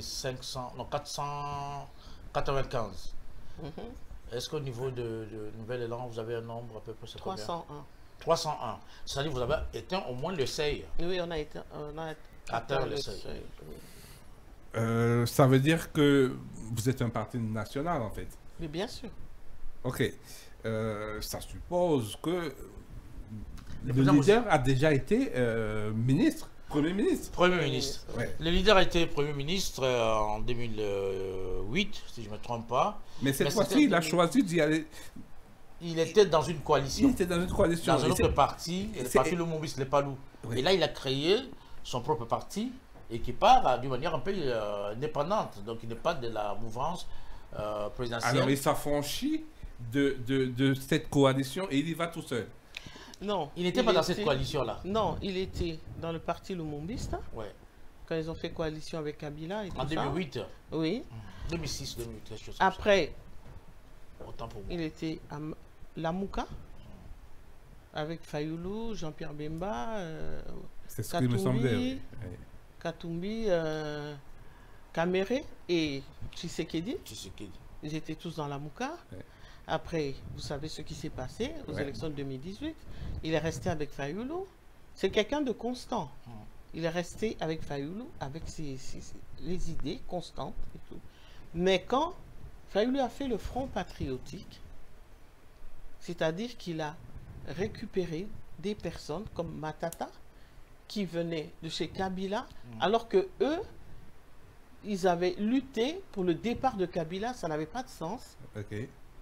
495. Mhm. Est-ce qu'au niveau de Nouvel Élan, vous avez un nombre à peu près? C'est combien? 301. 301. C'est-à-dire que vous avez éteint au moins le seuil. Oui, on a Atteint le seuil. oui. Ça veut dire que vous êtes un parti national en fait. Mais bien sûr. Ok. Ça suppose que le président leader a déjà été ministre, Premier ministre. Premier ministre. Ouais. Le leader a été Premier ministre en 2008, si je ne me trompe pas. Mais cette Mais fois-ci, c'était- il a choisi d'y aller. Il était dans une Il coalition, était dans une coalition. dans un Et autre c'est- parti, et le c'est- parti Lumumba, les Palou. Oui. Et là, il a créé son propre parti et qui part d'une manière un peu indépendante. Donc, il n'est pas de la mouvance présidentielle. Alors, il s'affranchit de cette coalition et il y va tout seul. Non. Il n'était pas dans était- cette coalition-là. Non, il était dans le parti lumumbiste, hein, Ouais. quand ils ont fait coalition avec Kabila et tout En ça. 2008, Oui. 2006, 2008, quelque chose comme Après, ça. Autant pour vous. il était à Lamouka avec Fayoulou, Jean-Pierre Bemba, C'est ce qui me semblait. Katumbi. Oui. Katumbi, Kamere et Tshisekedi. Tshisekedi. Ils étaient tous dans la Mouka. Ouais. Après, vous savez ce qui s'est passé aux Ouais. élections de 2018. Il est resté avec Fayoulou. C'est quelqu'un de constant. Il est resté avec Fayoulou, avec les idées constantes et tout. Mais quand Fayoulou a fait le Front patriotique, c'est-à-dire qu'il a récupéré des personnes comme Matata, qui venaient de chez Kabila, alors que eux, ils avaient lutté pour le départ de Kabila, ça n'avait pas de sens, Ok.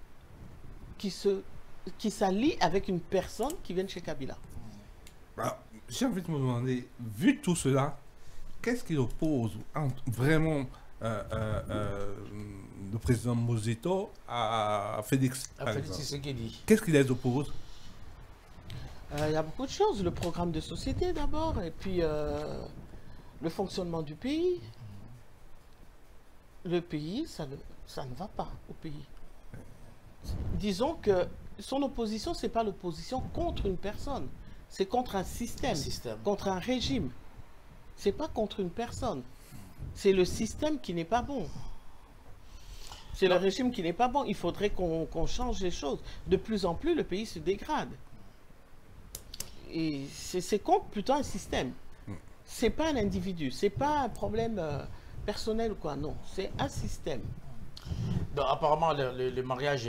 qui s'allie avec une personne qui vient de chez Kabila. Alors, j'ai envie de me demander, vu tout cela, qu'est-ce qui oppose vraiment le président Mosito à Félix, par Félix exemple? Tshisekedi. Qu'est-ce qui les oppose? Il y a beaucoup de choses. Le programme de société d'abord, et puis le fonctionnement du pays. le pays, ça ne va pas au pays. Disons que son opposition, ce n'est pas l'opposition contre une personne, c'est contre un système, contre un régime. Ce n'est pas contre une personne. C'est le système qui n'est pas bon. C'est le régime qui n'est pas bon. Il faudrait qu'on change les choses. De plus en plus, le pays se dégrade. Et c'est contre plutôt un système. C'est pas un individu. C'est pas un problème personnel ou quoi. Non, c'est un système. Donc, apparemment, le mariage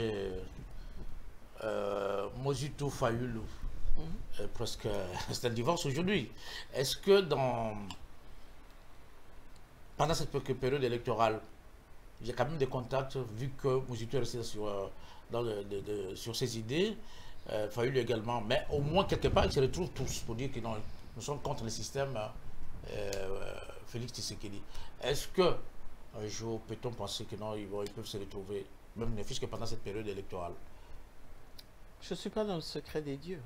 Mosito Fayulu, presque, c'est un divorce aujourd'hui. Est-ce que pendant cette période électorale, il y a quand même des contacts, vu que Mosito est resté sur ses idées, Fayulu également, mais au moins quelque part, ils se retrouvent tous pour dire que non, nous sommes contre le système Félix Tshisekedi. Est-ce que un jour, peut-on penser que non, ils peuvent se retrouver, même ne fût-ce que pendant cette période électorale? Je ne suis pas dans le secret des dieux.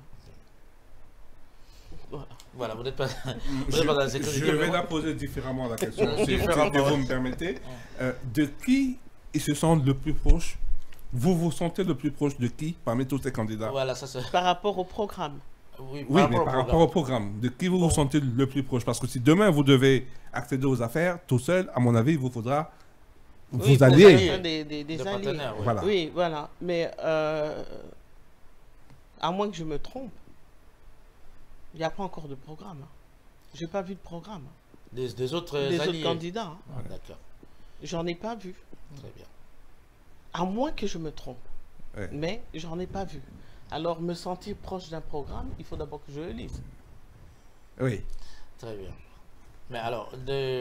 Voilà, vous n'êtes pas, dans le secret des dieux. Je vais la poser différemment la question, si vous me permettez. De qui ils se sentent le plus proche? Vous vous sentez le plus proche de qui parmi tous ces candidats? Voilà, ça c'est... Par rapport au programme. Oui, mais par rapport au programme, de qui vous vous sentez le plus proche? Parce que si demain vous devez accéder aux affaires tout seul, à mon avis, il vous faudra vous allier. Des alliés. Oui. Voilà. Oui, voilà. Mais à moins que je me trompe, il n'y a pas encore de programme. Je n'ai pas vu de programme. Des autres Des alliés. autres candidats. Ah, d'accord. J'en ai pas vu. Très bien. À moins que je me trompe. Ouais. Mais j'en ai pas vu. Alors, me sentir proche d'un programme, il faut d'abord que je le lise. Oui. Très bien. Mais alors,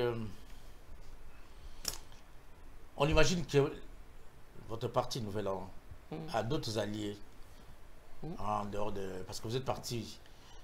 on imagine que votre parti Nouvel An a d'autres alliés en dehors de... Parce que vous êtes parti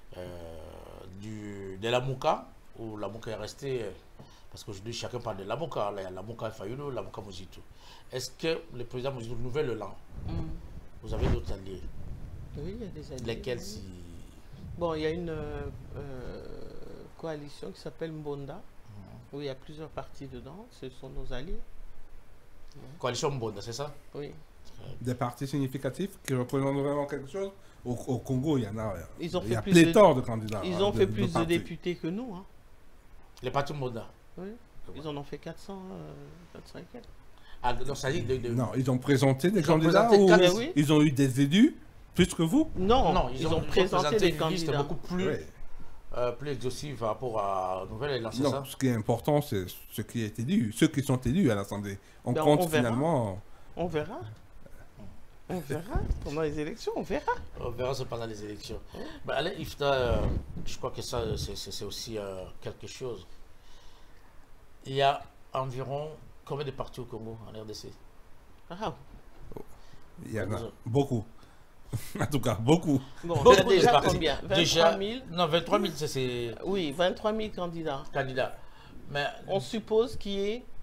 de la Mouka, où la Mouka est restée... Parce qu'aujourd'hui, chacun parle de la Mouka. Là, il y a la Mouka Fayulu, la Mouka Mosito. Est-ce que le président Mosito, Nouvel An, vous avez d'autres alliés? Oui, il y a des alliés. Lesquels si... Bon, il y a une coalition qui s'appelle Mbonda, où il y a plusieurs partis dedans. Ce sont nos alliés. Coalition Mbonda, c'est ça? Oui. Des partis significatifs qui représentent vraiment quelque chose? Au Congo, il y en a. Ils ont il y a fait pléthore de candidats. Ils ont fait plus de députés que nous. Hein. Les partis Mbonda? Oui. Ils en ont fait 400, 400 et quelques. Ah, non, ça dit Non, ils ont présenté des Ils ont candidats présenté ou oui. ils ont eu des élus plus que vous? Non, ils ont présenté des une liste candidats. beaucoup plus, Oui. plus exhaustive par rapport à Nouvel Élan, c'est ça? Non, ce qui est important, c'est ce qui est élu, ceux qui sont élus à l'Assemblée. On Ben, compte on verra. finalement. On verra. On verra. Pendant les élections, on verra. On verra ça pendant les élections. Ben, allez, Ifta, je crois que ça, c'est aussi quelque chose. Il y a environ combien de partis au Congo, en RDC? Ah. Il y en a beaucoup. En tout cas, beaucoup. Bon, Beaucoup il y a de déjà partis. combien 23 Déjà, 000. non, 23 000, c'est Oui, 23 000 candidats. candidats. Mais On suppose qu'il y ait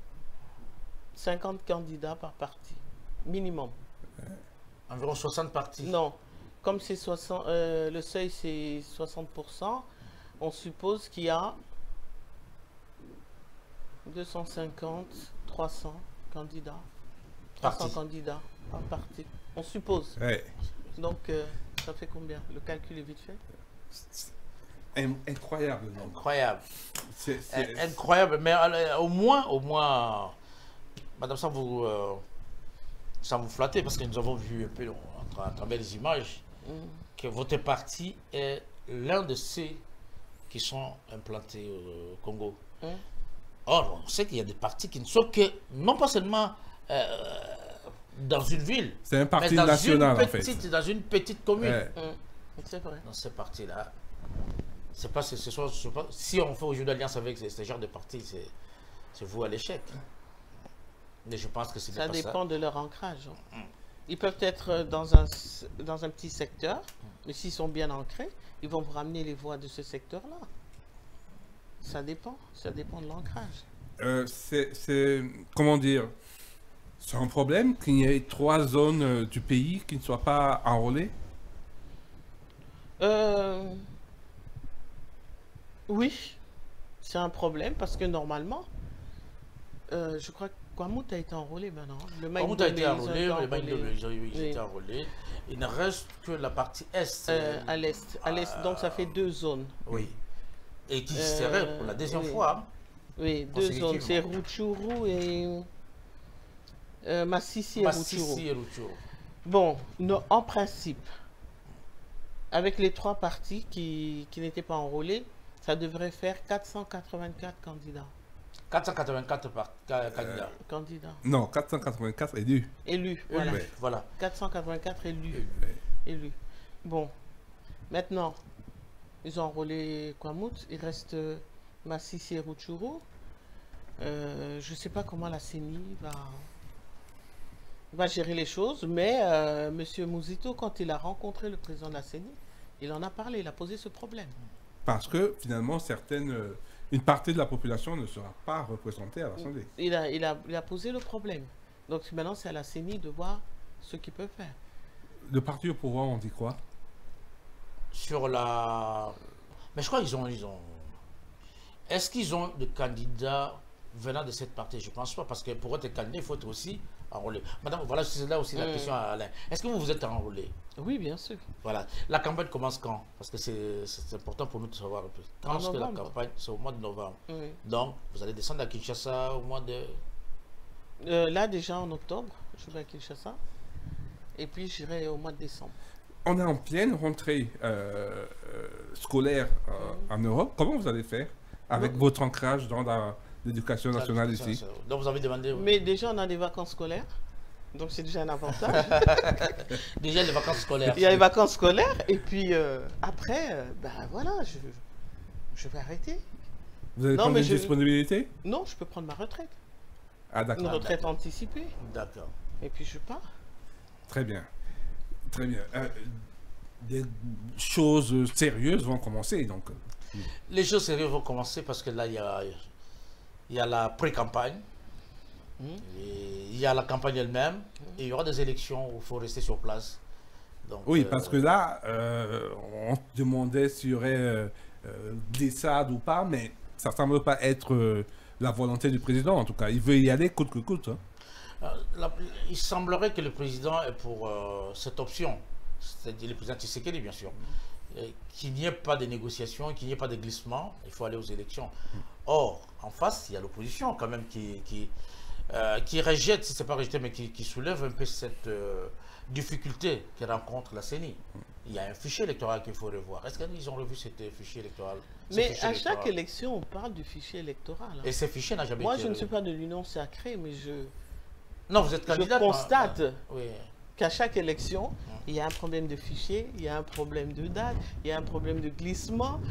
50 candidats par parti, minimum. environ 60 partis. Non, comme c'est 60, le seuil c'est 60%, on suppose qu'il y a 250, 300 candidats. 300 Partis. candidats par parti. On suppose. Ouais. Donc, ça fait combien? Le calcul est vite fait. Incroyable. Non. Incroyable. C'est Incroyable. Mais au moins, madame, ça vous flatter parce que nous avons vu un peu à travers les images que votre parti est l'un de ceux qui sont implantés au Congo. Or, on sait qu'il y a des partis qui ne sont que, non pas seulement dans une ville, C'est un parti mais dans national, une en fait. dans une petite commune. Ouais. C'est vrai. Dans ces partis-là, c'est pas, si on fait aujourd'hui alliance avec ce genre de partis, c'est vous à l'échec. Mais je pense que c'est Ça pas dépend ça. de leur ancrage. Ils peuvent être dans un petit secteur, mais s'ils sont bien ancrés, ils vont vous ramener les voix de ce secteur-là. Ça dépend de l'ancrage. C'est comment dire, c'est un problème qu'il y ait 3 zones du pays qui ne soient pas enrôlées. Oui, c'est un problème parce que normalement, je crois Kwamouth a été enrôlé maintenant. Le Kwamouth a été enrôlé, le enrôlé. ils ont été enrôlés. Il ne reste que la partie est. À l'est. Donc ça fait 2 zones. Oui. Et qui serait pour la deuxième fois. Oui, 2 zones. C'est Rutshuru et Massissi et Rutshuru. Bon, en principe, avec les 3 partis qui n'étaient pas enrôlés, ça devrait faire 484 candidats. 484 candidats. Non, 484 élus. Élus, voilà. Ouais. Voilà. 484 élus. Élus. Bon, maintenant, ils ont enrôlé Kwamouth. Il reste Massissi et Rutshuru. Je ne sais pas comment la CENI va gérer les choses, mais M. Mouzito, quand il a rencontré le président de la CENI, il en a parlé, il a posé ce problème. Parce que finalement, une partie de la population ne sera pas représentée à l'Assemblée. Il a posé le problème. Donc maintenant, c'est à la CENI de voir ce qu'il peut faire. Le parti au pouvoir, on dit quoi? Sur la... Mais je crois qu'ils ont... Est-ce qu'ils ont des candidats venant de cette partie? Je ne pense pas, parce que pour être candidat, il faut être aussi enrôlé. Madame, voilà, c'est là aussi la question à Alain. Est-ce que vous êtes enrôlé? Oui, bien sûr. Voilà. La campagne commence quand? Parce que c'est important pour nous de savoir un peu. Quand est-ce que la campagne? C'est au mois de novembre. Oui. Donc, vous allez descendre à Kinshasa au mois de... Là, déjà en octobre, je vais à Kinshasa. Et puis, j'irai au mois de décembre. On est en pleine rentrée scolaire en Europe. Comment vous allez faire avec votre ancrage dans l'éducation nationale ici? Donc, vous avez demandé... Mais déjà, on a des vacances scolaires. Donc, c'est déjà un avantage. Déjà, les vacances scolaires. Il y a les vacances scolaires. Et puis, après, ben voilà, je vais arrêter. Vous allez prendre une disponibilité? Non, je peux prendre ma retraite. Ah, d'accord. Une retraite anticipée. D'accord. Et puis, je pars. Très bien. Très bien. Des choses sérieuses vont commencer, donc. Les choses sérieuses vont commencer parce que là, il y a la pré-campagne. Il y a la campagne elle-même. Et il y aura des élections où il faut rester sur place. Donc, oui, parce que là, on se demandait s'il y aurait glissade ou pas, mais ça ne semble pas être la volonté du président, en tout cas. Il veut y aller coûte que coûte. Hein. Il semblerait que le président est pour cette option, c'est-à-dire le président Tshisekedi, bien sûr, qu'il n'y ait pas de négociations, qu'il n'y ait pas de glissement, il faut aller aux élections. Or, en face, il y a l'opposition quand même qui rejette, si ce n'est pas rejeté, mais qui soulève un peu cette difficulté que rencontre la CENI. Il y a un fichier électoral qu'il faut revoir. Est-ce qu'ils ont revu ce fichier électoral? Mais à chaque élection, on parle du fichier électoral. Hein. Et ce fichier n'a jamais été... Moi, je ne suis pas de l'Union sacrée, mais non, vous êtes candidat. Je constate oui. qu'à chaque élection, il y a un problème de fichier, il y a un problème de date, il y a un problème de glissement.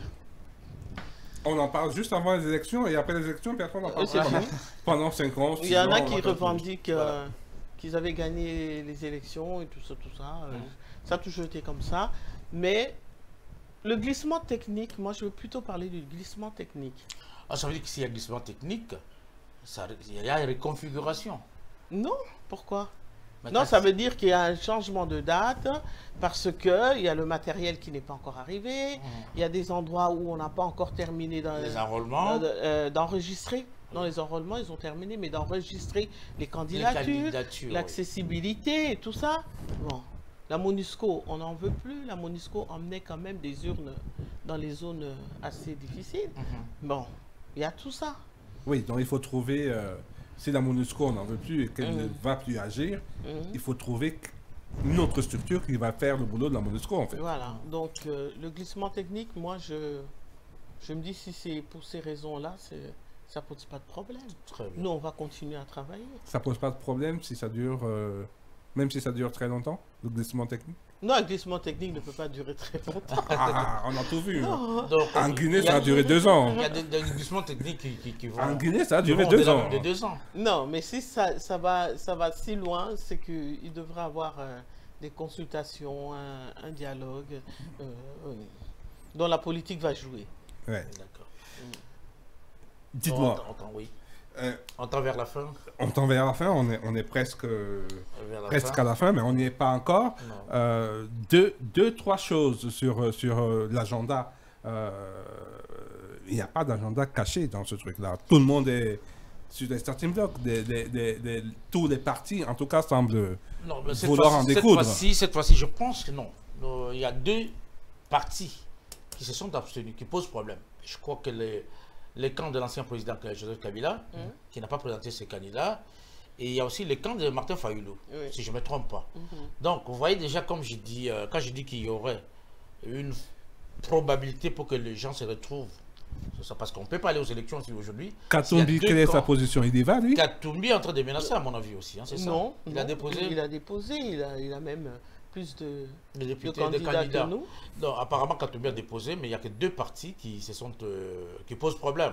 On en parle juste avant les élections et après les élections, personne n'en parle pendant 5 ans. Il y en a qui revendiquent qu'ils avaient gagné les élections et tout ça, tout ça. Ça a toujours été comme ça. Mais le glissement technique, moi je veux plutôt parler du glissement technique. Ah, ça veut dire que s'il y a glissement technique, il y a une reconfiguration. Non, pourquoi? Non, ça veut dire qu'il y a un changement de date parce qu'il y a le matériel qui n'est pas encore arrivé, il y a des endroits où on n'a pas encore terminé d'enregistrer. Dans les enrôlements, ils ont terminé, mais d'enregistrer les candidatures, l'accessibilité et tout ça. Bon, la MONUSCO, on n'en veut plus. La MONUSCO emmenait quand même des urnes dans les zones assez difficiles. Bon, il y a tout ça. Oui, donc il faut trouver... si la MONUSCO, on n'en veut plus et qu'elle ne va plus agir, il faut trouver une autre structure qui va faire le boulot de la MONUSCO, en fait. Voilà. Donc, le glissement technique, moi, je me dis si c'est pour ces raisons-là, ça ne pose pas de problème. Nous, on va continuer à travailler. Ça ne pose pas de problème si ça dure, même si ça dure très longtemps, le glissement technique? Non, un glissement technique ne peut pas durer très longtemps. On a tout vu. Donc, en Guinée, ça a duré 2 ans. Il y a des glissements techniques qui vont... En Guinée, ça a duré 2 ans. De 2 ans. Non, mais si ça va si loin, c'est qu'il devra avoir des consultations, un dialogue dont la politique va jouer. Ouais. D'accord. Dites-moi. Oui. On tend vers la fin. On tend vers la fin, on est presque à la fin, mais on n'y est pas encore. 2-3 choses sur l'agenda. Il n'y a pas d'agenda caché dans ce truc-là. Tout le monde est sur les starting blocks. Tous les partis, en tout cas, semblent Non, mais vouloir en découdre. Cette fois-ci, je pense que non. Il y a deux partis qui se sont abstenus, qui posent problème. Je crois que les camps de l'ancien président Joseph Kabila, qui n'a pas présenté ses candidats, et il y a aussi le camp de Martin Fayulu, si je ne me trompe pas. Donc, vous voyez déjà, comme je dis, quand je dis qu'il y aurait une probabilité pour que les gens se retrouvent, c'est ça, parce qu'on ne peut pas aller aux élections aujourd'hui. Katumbi, quelle est sa position? Il y va, lui? Katumbi est en train de menacer, à mon avis aussi, hein, c'est ça? Non, il a déposé. Il a même plus de candidats que nous. Non, apparemment, Katumbi a déposé, mais il n'y a que deux partis qui posent problème.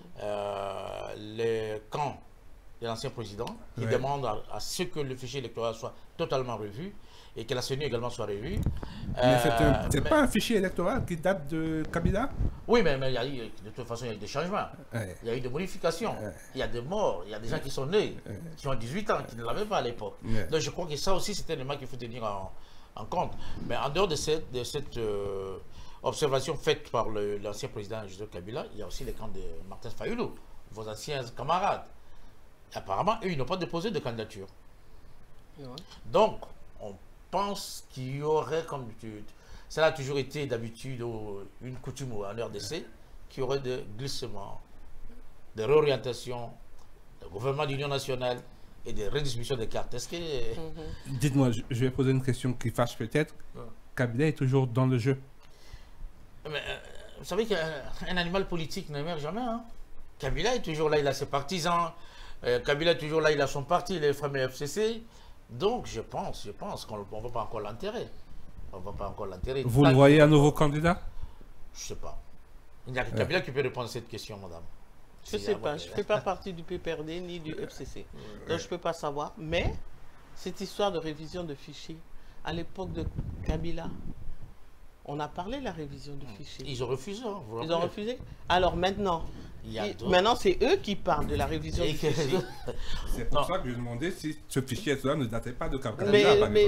Les camps de l'ancien président, qui demandent à ce que le fichier électoral soit totalement revu et que la CENI également soit revue. Mais c'est pas un fichier électoral qui date de Kabila? Oui, mais il y a eu, de toute façon, il y a eu des changements. Il y a eu des modifications. Il y a des morts. Il y a des gens qui sont nés, qui ont 18 ans, qui ne l'avaient pas à l'époque. Donc je crois que ça aussi, c'est un élément qu'il faut tenir en compte. Mais en dehors de cette observation faite par l'ancien président Joseph Kabila, il y a aussi les camps de Martin Fayulu, vos anciens camarades. Et apparemment, eux, ils n'ont pas déposé de candidature. Donc, on pense qu'il y aurait, comme ça a toujours été d'habitude une coutume en RDC, qu'il y aurait des glissements, des réorientations, le gouvernement d'union nationale et des redistributions des cartes. Est-ce que... Dites-moi, je vais poser une question qui fâche peut-être. Kabila est toujours dans le jeu. Mais, vous savez qu'un animal politique ne meurt jamais. Hein? Kabila est toujours là, il a ses partisans. Kabila est toujours là, il a son parti, les fameux FCC. Donc, je pense qu'on ne va pas encore l'enterrer. On ne va pas encore l'enterrer. Vous le voyez un nouveau candidat? Je ne sais pas. Il n'y a que Kabila qui peut répondre à cette question, madame. Je ne sais pas. Je ne fais pas partie du PPRD ni du FCC. Donc, je ne peux pas savoir. Mais, cette histoire de révision de fichiers, à l'époque de Kabila, on a parlé de la révision du fichier. Ils ont refusé. Hein, ils ont refusé. Alors maintenant, c'est eux qui parlent de la révision du fichier. C'est pour ça que je demandais si ce fichier-là ne datait pas de Kabila. Mais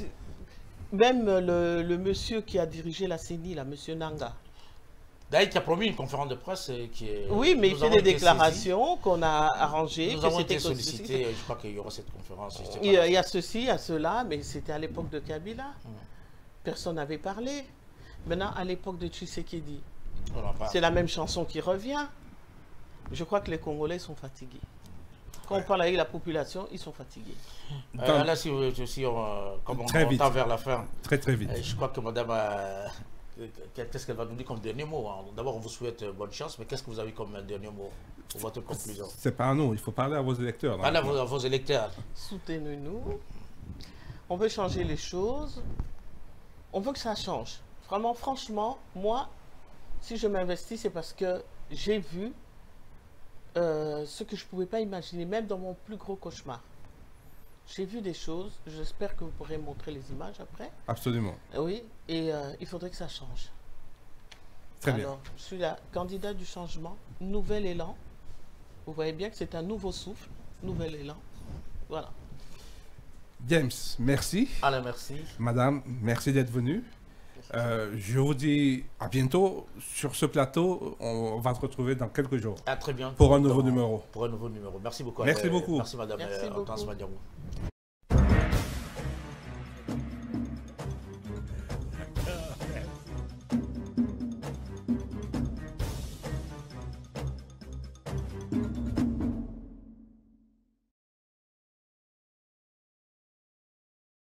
même le monsieur qui a dirigé la CENI, là, monsieur Nanga. D'ailleurs, qui a promis une conférence de presse qui est... Oui, mais il fait des déclarations qu'on a arrangées. Nous avons été sollicités, je crois qu'il y aura cette conférence. Il y a ceci, il y a cela, mais c'était à l'époque de Kabila. Personne n'avait parlé. Maintenant, à l'époque de Tshisekedi, c'est la même chanson qui revient. Je crois que les Congolais sont fatigués. Quand on parle avec la population, ils sont fatigués. Là, comme on tend vers la fin, très vite. Je crois que madame, qu'est-ce qu'elle va nous dire comme dernier mot? D'abord, on vous souhaite bonne chance, mais qu'est-ce que vous avez comme dernier mot pour votre conclusion? C'est pas à nous, il faut parler à vos électeurs. Parlez à vos électeurs. Soutenez-nous. On veut changer les choses. On veut que ça change. Vraiment, franchement, moi, si je m'investis, c'est parce que j'ai vu ce que je ne pouvais pas imaginer, même dans mon plus gros cauchemar. J'ai vu des choses, j'espère que vous pourrez montrer les images après. Absolument. Oui, et il faudrait que ça change. Très bien. Alors, je suis la candidate du changement, nouvel élan. Vous voyez bien que c'est un nouveau souffle, nouvel élan. Voilà. James, merci. Alain, merci. Madame, merci d'être venue. Je vous dis à bientôt sur ce plateau. On va se retrouver dans quelques jours. À très bientôt. Pour un nouveau numéro. Pour un nouveau numéro. Merci beaucoup. Merci beaucoup. Merci madame. Merci beaucoup.